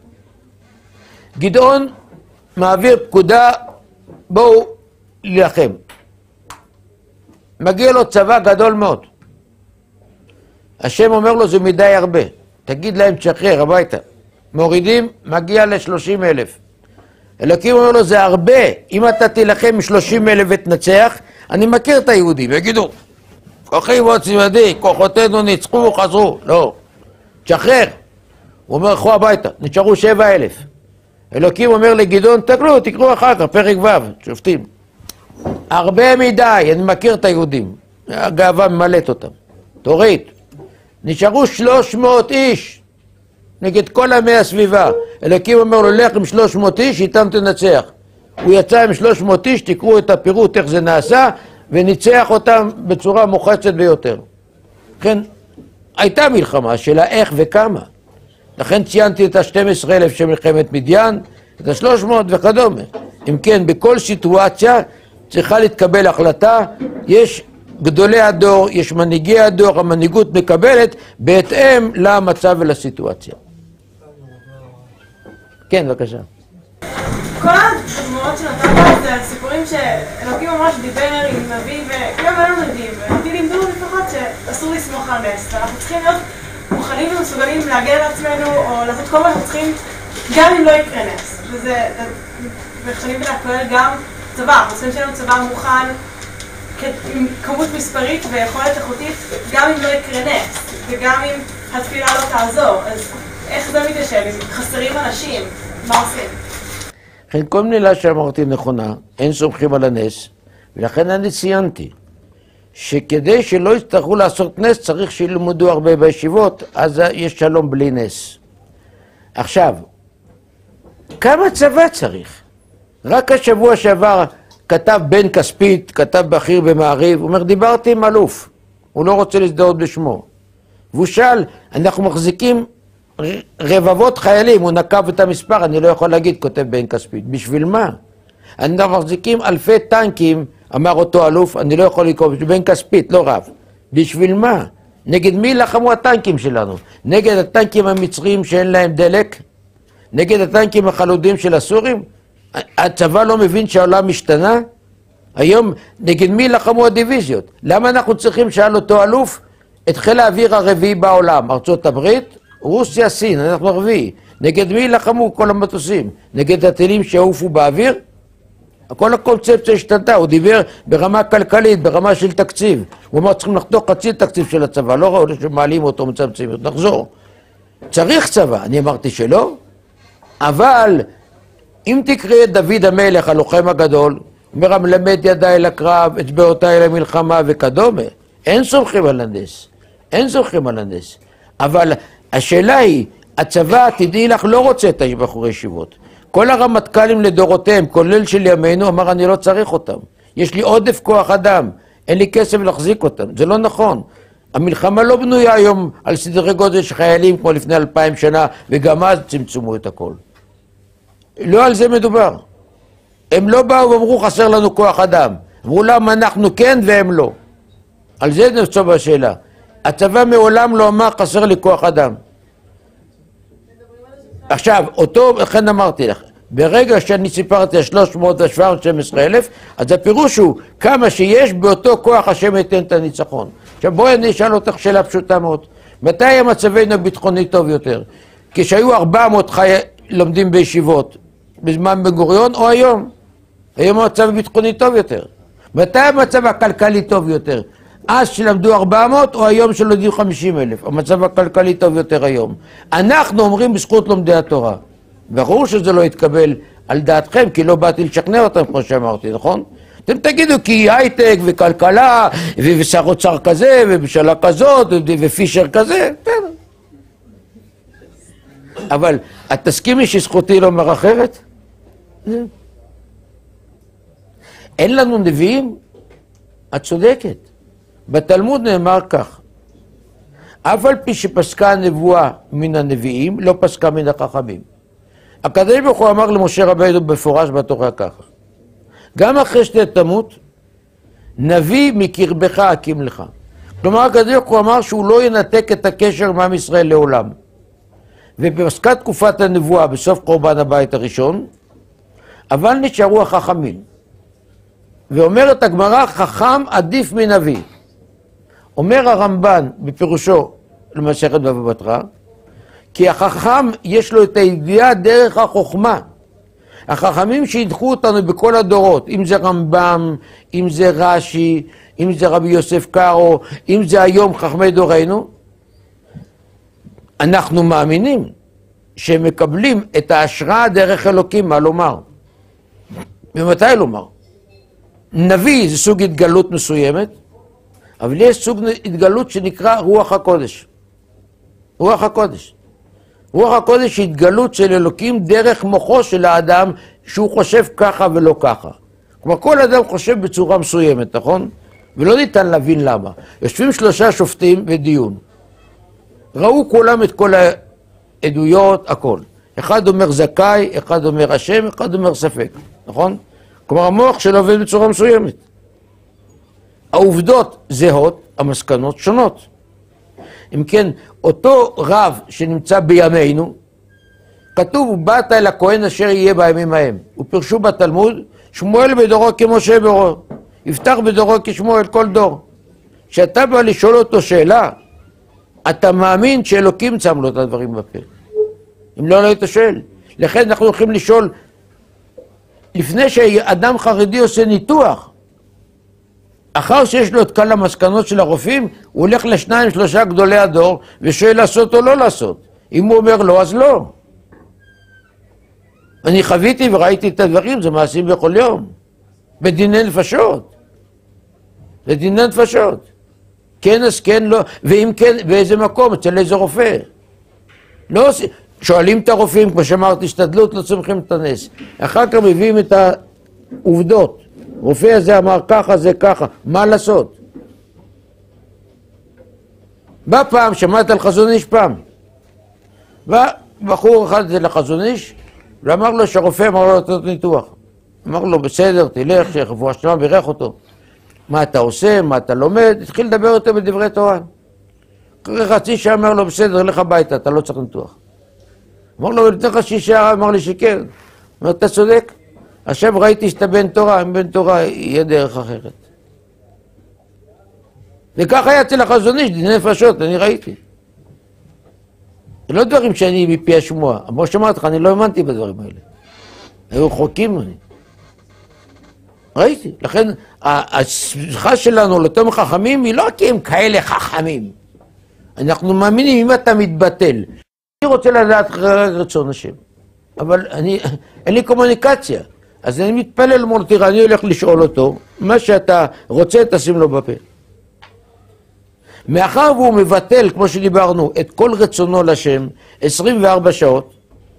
גדעון מעביר פקודה, בואו להילחם. מגיע לו צבא גדול מאוד. השם אומר לו, זה מדי הרבה. תגיד להם, תשחרר הביתה. מורידים, מגיע ל30,000. אלוקים אומר לו, זה הרבה. אם אתה תילחם מ30,000 ותנצח, אני מכיר את היהודים. יגידו, כוחי ועוצם ידי, כוחותינו ניצחו, חזרו. לא. תשחרר. הוא אומר, קחו הביתה. נשארו 7,000. אלוקים אומר לגדעון, תקראו אחר כך, פרק ו', שופטים. הרבה מדי, אני מכיר את היהודים. הגאווה ממלאת אותם. תוריד. נשארו 300 איש נגד כל עמי הסביבה. אלוקים אומר לו, לך עם 300 איש, איתם תנצח. הוא יצא עם 300 איש, תקראו את הפירוט איך זה נעשה, וניצח אותם בצורה מוחצת ביותר. לכן, הייתה מלחמה, השאלה איך וכמה. לכן ציינתי את ה-12,000 של מלחמת מדיין, את ה-300 וכדומה. אם כן, בכל סיטואציה צריכה להתקבל החלטה, יש גדולי הדור, יש מנהיגי הדור, המנהיגות מקבלת בהתאם למצב ולסיטואציה. כן, בבקשה. כל הדוגמאות שנתת זה סיפורים שאלוקים ממש דיבר עם נביא, וגם לא נביאים, ואותי לימדו לפחות שאסור לסמוך על נס, ואנחנו צריכים להיות מוכנים ומסוגלים להגן על עצמנו, או לעשות כל מה שאנחנו צריכים, גם אם לא יקרה נס. וזה, וחשבים כולל גם צבא, אנחנו צריכים שיהיה לנו צבא מוכן, עם כמות מספרית ויכולת איכותית, גם אם לא יקרה נס, וגם אם התפילה לא תעזור. אז איך זה מתיישב? אם חסרים אנשים, מה עושים? לכן כל מילה שאמרתי נכונה, אין סומכים על הנס, ולכן אני ציינתי שכדי שלא יצטרכו לעשות נס צריך שילמדו הרבה בישיבות, אז יש שלום בלי נס. עכשיו, כמה צבא צריך? רק השבוע שעבר כתב בן כספית, כתב בכיר במעריב, הוא אומר, דיברתי עם אלוף, הוא לא רוצה להזדהות בשמו. והוא שאל, אנחנו מחזיקים רבבות חיילים, הוא נקב את המספר, אני לא יכול להגיד, כותב בן כספית. בשביל מה? אנחנו מחזיקים אלפי טנקים, אמר אותו אלוף, אני לא יכול לקרוא, בן כספית, לא רב. בשביל מה? נגד מי לחמו הטנקים שלנו? נגד הטנקים המצריים שאין להם דלק? נגד הטנקים החלודים של הסורים? הצבא לא מבין שהעולם משתנה? היום נגד מי לחמו הדיוויזיות? למה אנחנו צריכים, שאל אותו אלוף, את חיל האוויר הרביעי בעולם, ארצות הברית, רוסיה, סין, אנחנו רביעי. נגד מי לחמו כל המטוסים? נגד הטילים שעופו באוויר? כל הקונספציה השתנתה, הוא דיבר ברמה כלכלית, ברמה של תקציב. הוא אמר, צריכים לחתוך חצי תקציב של הצבא, לא ראו שמעלים אותו, מצמצמים אותו, נחזור. צריך צבא, אני אמרתי שלא, אבל אם תקרא את דוד המלך, הלוחם הגדול, אומר, המלמד ידיי לקרב, אצבעותיי למלחמה וכדומה, אין סומכים על הנס, אין סומכים על הנס. אבל השאלה היא, הצבא, תדעי לך, לא רוצה את בחורי ישיבות. כל הרמטכ"לים לדורותיהם, כולל של ימינו, אמר, אני לא צריך אותם. יש לי עודף כוח אדם, אין לי כסף להחזיק אותם. זה לא נכון. המלחמה לא בנויה היום על סדרי גודל של חיילים כמו לפני 2000 שנה, וגם אז צמצמו את הכל. לא על זה מדובר. הם לא באו ואמרו, חסר לנו כוח אדם. אמרו להם, אנחנו כן והם לא. על זה נפצוע בשאלה. הצבא מעולם לא אמר, חסר לי כוח אדם. עכשיו, אותו, לכן אמרתי לך, ברגע שאני סיפרתי 312,000, אז הפירוש הוא כמה שיש באותו כוח השם ייתן את הניצחון. עכשיו בואי אני אשאל אותך שאלה פשוטה מאוד. מתי המצבנו הביטחוני טוב יותר? כשהיו 400 לומדים בישיבות, בזמן בן גוריון או היום? היום המצב הביטחוני טוב יותר. מתי המצב הכלכלי טוב יותר? אז שלמדו 400 או היום שלמדו 50,000? המצב הכלכלי טוב יותר היום. אנחנו אומרים בזכות לומדי התורה. ברור שזה לא יתקבל על דעתכם, כי לא באתי לשכנע אותם כמו שאמרתי, נכון? אתם תגידו כי הייטק וכלכלה ושר אוצר כזה וממשלה כזאת ופישר כזה, אבל את תסכימי שזכותי לומר אחרת? אין לנו נביאים? את צודקת. בתלמוד נאמר כך, אף על פי שפסקה הנבואה מן הנביאים, לא פסקה מן החכמים. הקדוש ברוך הוא אמר למשה רבנו בפורש בתורה ככה, גם אחרי שתמות, נביא מקרבך אקים לך. כלומר, הקדוש ברוך הוא אמר שהוא לא ינתק את הקשר עם עם ישראל לעולם. ובפסקת תקופת הנבואה, בסוף קורבן הבית הראשון, אבל נשארו החכמים. ואומרת הגמרא, חכם עדיף מנביא. אומר הרמב"ן בפירושו למסכת בבא בתרא, כי החכם יש לו את הידיעה דרך החוכמה. החכמים שידחו אותנו בכל הדורות, אם זה רמב"ם, אם זה רש"י, אם זה רבי יוסף קארו, אם זה היום חכמי דורנו, אנחנו מאמינים שהם מקבלים את ההשראה דרך אלוקים, מה לומר? ומתי לומר? נביא זה סוג התגלות מסוימת, אבל יש סוג התגלות שנקרא רוח הקודש. רוח הקודש. רוח הקודש היא התגלות של אלוקים דרך מוחו של האדם שהוא חושב ככה ולא ככה. כלומר, כל אדם חושב בצורה מסוימת, נכון? ולא ניתן להבין למה. יושבים 3 שופטים בדיון. ראו כולם את כל העדויות, הכל. אחד אומר זכאי, אחד אומר השם, אחד אומר ספק, נכון? כלומר, המוח שלו עובד בצורה מסוימת. העובדות זהות, המסקנות שונות. אם כן, אותו רב שנמצא בימינו, כתוב, באת אל הכהן אשר יהיה בימים ההם. ופרשו בתלמוד, שמואל בדורו כמשה בדורו. יפתח בדורו כשמואל כל דור. כשאתה בא לשאול אותו שאלה, אתה מאמין שאלוקים שם לו את הדברים בפה. אם לא היית שואל. לכן אנחנו הולכים לשאול, לפני שאדם חרדי עושה ניתוח, אחר שיש לו את כל המסקנות של הרופאים, הוא הולך ל2-3 גדולי הדור, ושואל לעשות או לא לעשות. אם הוא אומר לא, אז לא. אני חוויתי וראיתי את הדברים, זה מעשים בכל יום. בדיני נפשות. בדיני נפשות. כן, אז כן, לא. ואם כן, באיזה מקום? אצל איזה רופא. לא שואלים את הרופאים, כמו שאמרתי, השתדלות, לא צומחים את הנס. אחר כך מביאים את העובדות. רופא הזה אמר ככה, זה ככה. מה לעשות? בא פעם, שמעת על חזון איש פעם. בא בחור אחד לחזון איש, ואמר לו שהרופא אמר לו לתת ניתוח. אמר לו, בסדר, תלך, שרפואה שלמה בירך אותו. מה אתה עושה, מה אתה לומד? התחיל לדבר אותו בדברי תורה. אחרי חצי שעה אמר לו, בסדר, לך הביתה, אתה לא צריך ניתוח. אמר לו, ולתן לך 6 שעה, אמר לי שכן. אמר, אתה צודק. עכשיו ראיתי שאתה בן תורה, אם בן תורה יהיה דרך אחרת. וככה היה אצל החזון איש, דיני נפשות, אני ראיתי. זה לא דברים שאני מפי השמוע. כמו שאמרתי לך, אני לא האמנתי בדברים האלה. היו רחוקים ממני. ראיתי. לכן, השיחה שלנו לאותם חכמים היא לא כי הם כאלה חכמים. אנחנו מאמינים אם אתה מתבטל. אני רוצה לדעת רצון השם. אבל אין לי קומוניקציה. אז אני מתפלל מול תראה, אני הולך לשאול אותו, מה שאתה רוצה תשים לו בפה. מאחר והוא מבטל, כמו שדיברנו, את כל רצונו לשם, 24 שעות,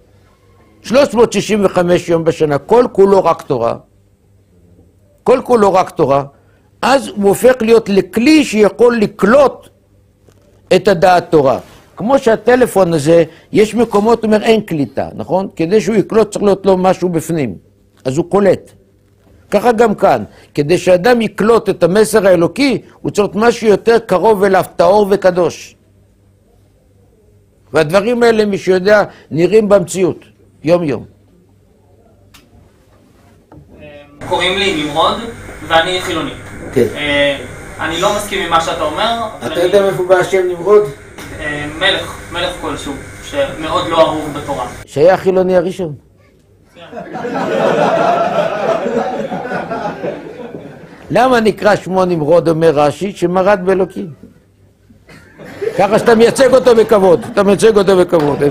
365 יום בשנה, כל כולו רק תורה, כל כולו רק תורה, אז הוא הופך להיות לכלי שיכול לקלוט את הדעת תורה. כמו שהטלפון הזה, יש מקומות, אומר, אין קליטה, נכון? כדי שהוא יקלוט צריך להיות לו משהו בפנים, אז הוא קולט. ככה גם כאן, כדי שאדם יקלוט את המסר האלוקי, הוא צריך משהו יותר קרוב אליו, טהור וקדוש. והדברים האלה, מי שיודע, נראים במציאות, יום יום. קוראים לי נמרוד, ואני חילוני. כן. אני לא מסכים עם מה שאתה אומר. אתה יודע מאיפה בא השם נמרוד? מלך כלשהו, שמאוד לא אהוב בתורה. שהיה החילוני הראשון. למה נקרא שמו נמרוד, אומר רש"י, שמרד באלוקים? ככה שאתה מייצג אותו בכבוד, אתה מייצג אותו בכבוד.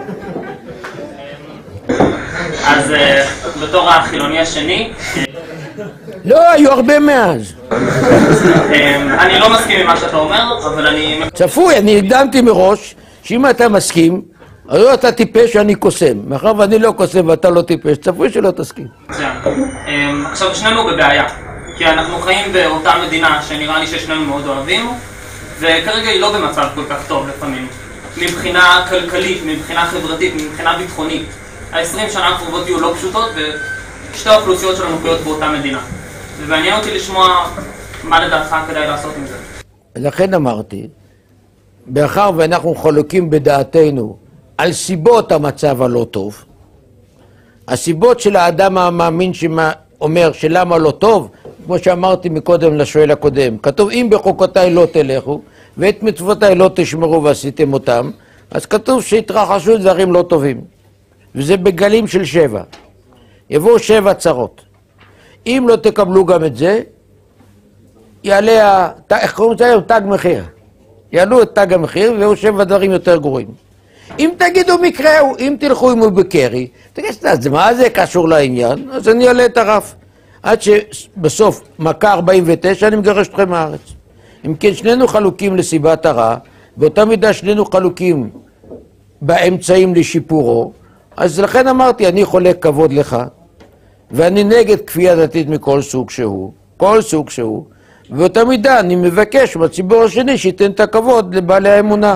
אז בתור החילוני השני, לא, היו הרבה מאז. אני לא מסכים עם מה שאתה אומר, אבל אני... צפוי, אני הקדמתי מראש, שאם אתה מסכים, אז לא אתה טיפש ואני קוסם. מאחר ואני לא קוסם ואתה לא טיפש, צפוי שלא תסכים. עכשיו, שנינו בבעיה, כי אנחנו חיים באותה מדינה שנראה לי ששנינו מאוד אוהבים, וכרגע היא לא במצב כל כך טוב לפעמים. מבחינה כלכלית, מבחינה חברתית, מבחינה ביטחונית. ה-20 שנה הקרובות יהיו לא פשוטות, ושתי האוכלוסיות שלנו חיות באותה מדינה. ומעניין אותי לשמוע מה לדעתך כדאי לעשות עם זה. לכן אמרתי, מאחר ואנחנו חולקים בדעתנו על סיבות המצב הלא טוב, הסיבות של האדם המאמין שאומר שלמה לא טוב, כמו שאמרתי מקודם לשואל הקודם, כתוב אם בחוקותיי לא תלכו ואת מצוותיי לא תשמרו ועשיתם אותם, אז כתוב שהתרחשו דברים לא טובים, וזה בגלים של 7. יבואו 7 צרות. אם לא תקבלו גם את זה, יעלה, איך קוראים לזה היום? תג מחיר. יעלו את תג המחיר והיו 7 דברים יותר גרועים. אם תגידו מקראו, אם תלכו עם הוא בקרי, תגיד, אז מה זה קשור לעניין? אז אני אעלה את הרף. עד שבסוף, מכה 49, אני מגרש אתכם מהארץ. אם כן, שנינו חלוקים לסיבת הרע, באותה מידה שנינו חלוקים באמצעים לשיפורו, אז לכן אמרתי, אני חולק כבוד לך, ואני נגד כפייה דתית מכל סוג שהוא, כל סוג שהוא, ובאותה מידה אני מבקש בציבור השני שייתן את הכבוד לבעלי האמונה.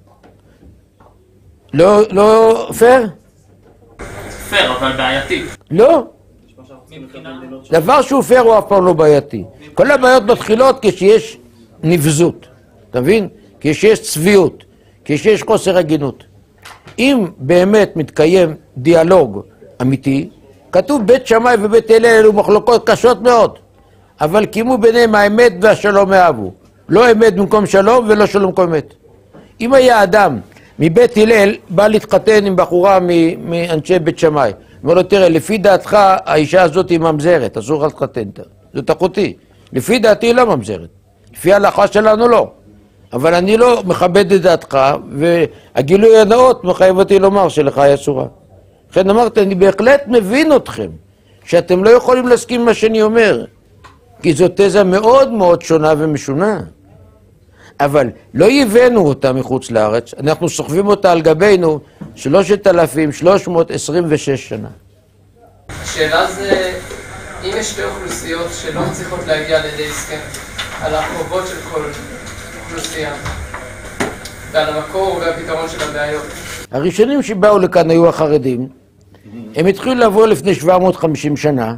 לא פייר? פייר, אבל בעייתי. לא. דבר שהוא פייר הוא אף פעם לא בעייתי. כל הבעיות מתחילות כשיש נבזות, אתה מבין? כשיש צביעות, כשיש חוסר הגינות. אם באמת מתקיים דיאלוג אמיתי, כתוב בית שמאי ובית הלל אלו מחלוקות קשות מאוד, אבל קימו ביניהם האמת והשלום אהבו. לא אמת במקום שלום ולא שלום במקום אמת. אם היה אדם מבית הלל בא להתחתן עם בחורה מאנשי בית שמאי, אומר לו, תראה, לפי דעתך האישה הזאת היא ממזרת, אסור לך להתחתן איתה. זאת אחותי. לפי דעתי היא לא ממזרת. לפי ההלכה שלנו לא. אבל אני לא מכבד את דעתך, והגילוי הנאות מחייב אותי לומר שלך היא אסורה. לכן אמרתי, אני בהחלט מבין אתכם, שאתם לא יכולים להסכים מה שאני אומר, כי זו תזה מאוד מאוד שונה ומשונה. אבל לא הבאנו אותה מחוץ לארץ, אנחנו סוחבים אותה על גבינו 3,326 שנה. השאלה זה, אם יש שתי אוכלוסיות שלא מצליחות להגיע לידי הסכם, על החובות של כל אוכלוסייה, ועל המקור והפתרון של הבעיות. הראשונים שבאו לכאן היו החרדים, הם התחילו לבוא לפני 750 שנה,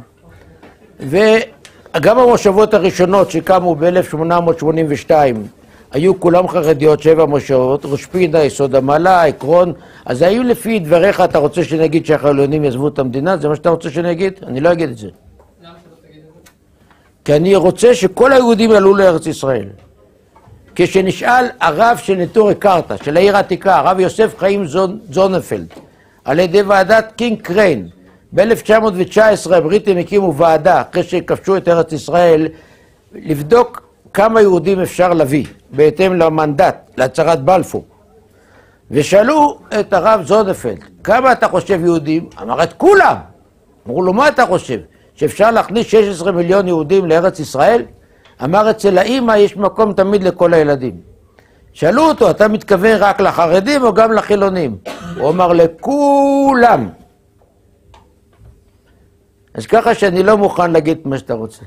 וגם המושבות הראשונות שקמו ב-1882, היו כולם חרדיות, 7 מושבות, ראש פינה, יסוד המעלה, עקרון, אז היו לפי דבריך, אתה רוצה שנגיד שהחילונים יעזבו את המדינה? זה מה שאתה רוצה שנגיד? אני לא אגיד את זה. למה שאתה תגיד את זה? כי אני רוצה שכל היהודים יעלו לארץ ישראל. כשנשאל הרב של נטורי קרתא, של העיר העתיקה, הרב יוסף חיים זוננפלד, על ידי ועדת קינג קריין, ב-1919 הבריטים הקימו ועדה, אחרי שכבשו את ארץ ישראל, לבדוק כמה יהודים אפשר להביא, בהתאם למנדט, להצהרת בלפור. ושאלו את הרב זוננפלד, כמה אתה חושב יהודים? אמר את כולם. אמרו לו, מה אתה חושב? שאפשר להכניס 16 מיליון יהודים לארץ ישראל? אמר, אצל האמא יש מקום תמיד לכל הילדים. שאלו אותו, אתה מתכוון רק לחרדים או גם לחילונים? הוא אמר, לכולם. אז ככה שאני לא מוכן להגיד מה שאתה רוצה.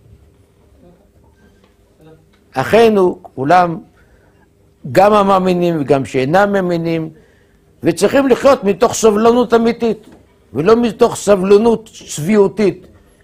אחינו, כולם, גם המאמינים וגם שאינם מאמינים, וצריכים לחיות מתוך סבלנות אמיתית, ולא מתוך סבלנות צביעותית,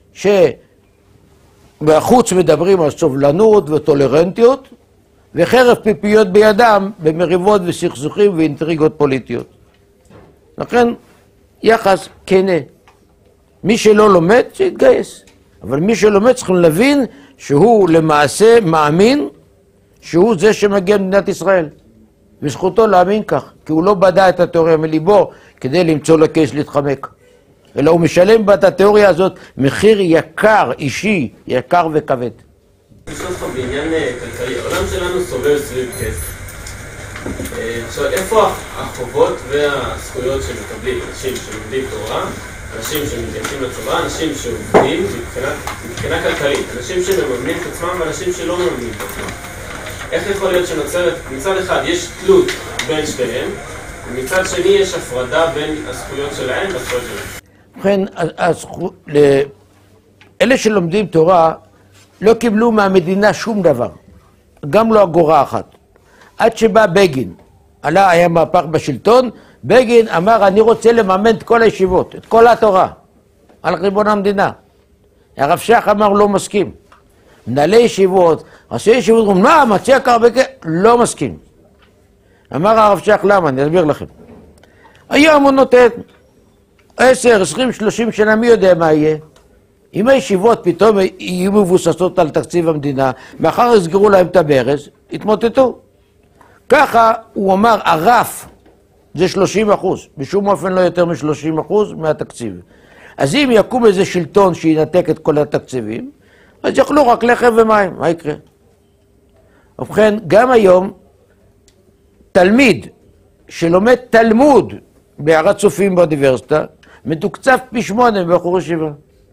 שבחוץ מדברים על סובלנות וטולרנטיות, וחרב פיפיות בידם במריבות וסכסוכים ואינטריגות פוליטיות. לכן, יחס כנה. מי שלא לומד, שיתגייס. אבל מי שלומד צריכים להבין שהוא למעשה מאמין שהוא זה שמגיע למדינת ישראל. וזכותו להאמין כך, כי הוא לא בדע את התיאוריה מליבו כדי למצוא לו קייס להתחמק. אלא הוא משלם בתיאוריה הזאת מחיר יקר, אישי, יקר וכבד. לשאול אותך בעניין כלכלי, העולם שלנו סובל סביב כסף. עכשיו, איפה החובות והזכויות שמקבלים אנשים שלומדים תורה, אנשים שמתגייסים לצבא, אנשים שעובדים מבחינה כלכלית, אנשים שמממנים את עצמם ואנשים שלא מממנים את עצמם? איך יכול להיות שנוצרת, מצד אחד יש תלות בין שתיהם, ומצד שני יש הפרדה בין הזכויות שלהם והזכויות שלהם? ובכן, אלה שלומדים תורה לא קיבלו מהמדינה שום דבר, גם לא אגורה אחת. עד שבא בגין, היה מהפך בשלטון, בגין אמר, אני רוצה לממן את כל הישיבות, את כל התורה, על חשבון המדינה. הרב שך אמר, לא מסכים. מנהלי ישיבות, ראשי ישיבות, אומרים, מה, מציע כך בכך? לא מסכים. אמר הרב שך, למה? אני אסביר לכם. היום הוא נותן 10, 20, 30 שנה, מי יודע מה יהיה? אם הישיבות פתאום יהיו מבוססות על תקציב המדינה, מאחר יסגרו להם את הברז, יתמוטטו. ככה הוא אמר, הרף זה 30%, בשום אופן לא יותר מ-30% מהתקציב. אז אם יקום איזה שלטון שינתק את כל התקציבים, אז יאכלו רק לחם ומים, מה יקרה? ובכן, גם היום, תלמיד שלומד תלמוד בהר הצופים באוניברסיטה, מתוקצב פי 8 בבחור ישיבה.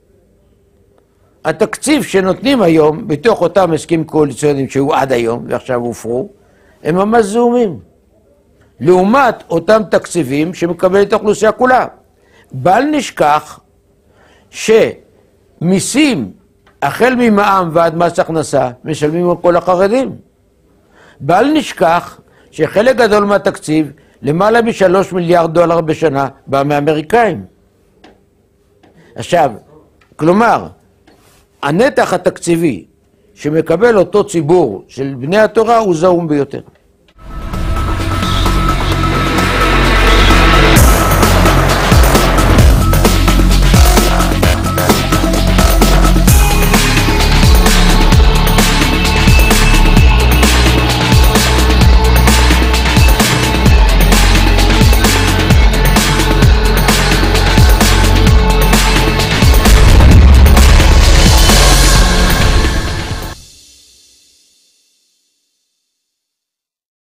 התקציב שנותנים היום, בתוך אותם הסכמים קואליציוניים שהיו עד היום, ועכשיו הופרו, הם ממש זעומים. לעומת אותם תקציבים שמקבלת האוכלוסייה כולה. בל נשכח שמיסים, החל ממע"מ ועד מס הכנסה, משלמים על כל החרדים. בל נשכח שחלק גדול מהתקציב, למעלה מ$3 מיליארד בשנה, בא מאמריקאים. עכשיו, כלומר, הנתח התקציבי שמקבל אותו ציבור של בני התורה הוא זעום ביותר.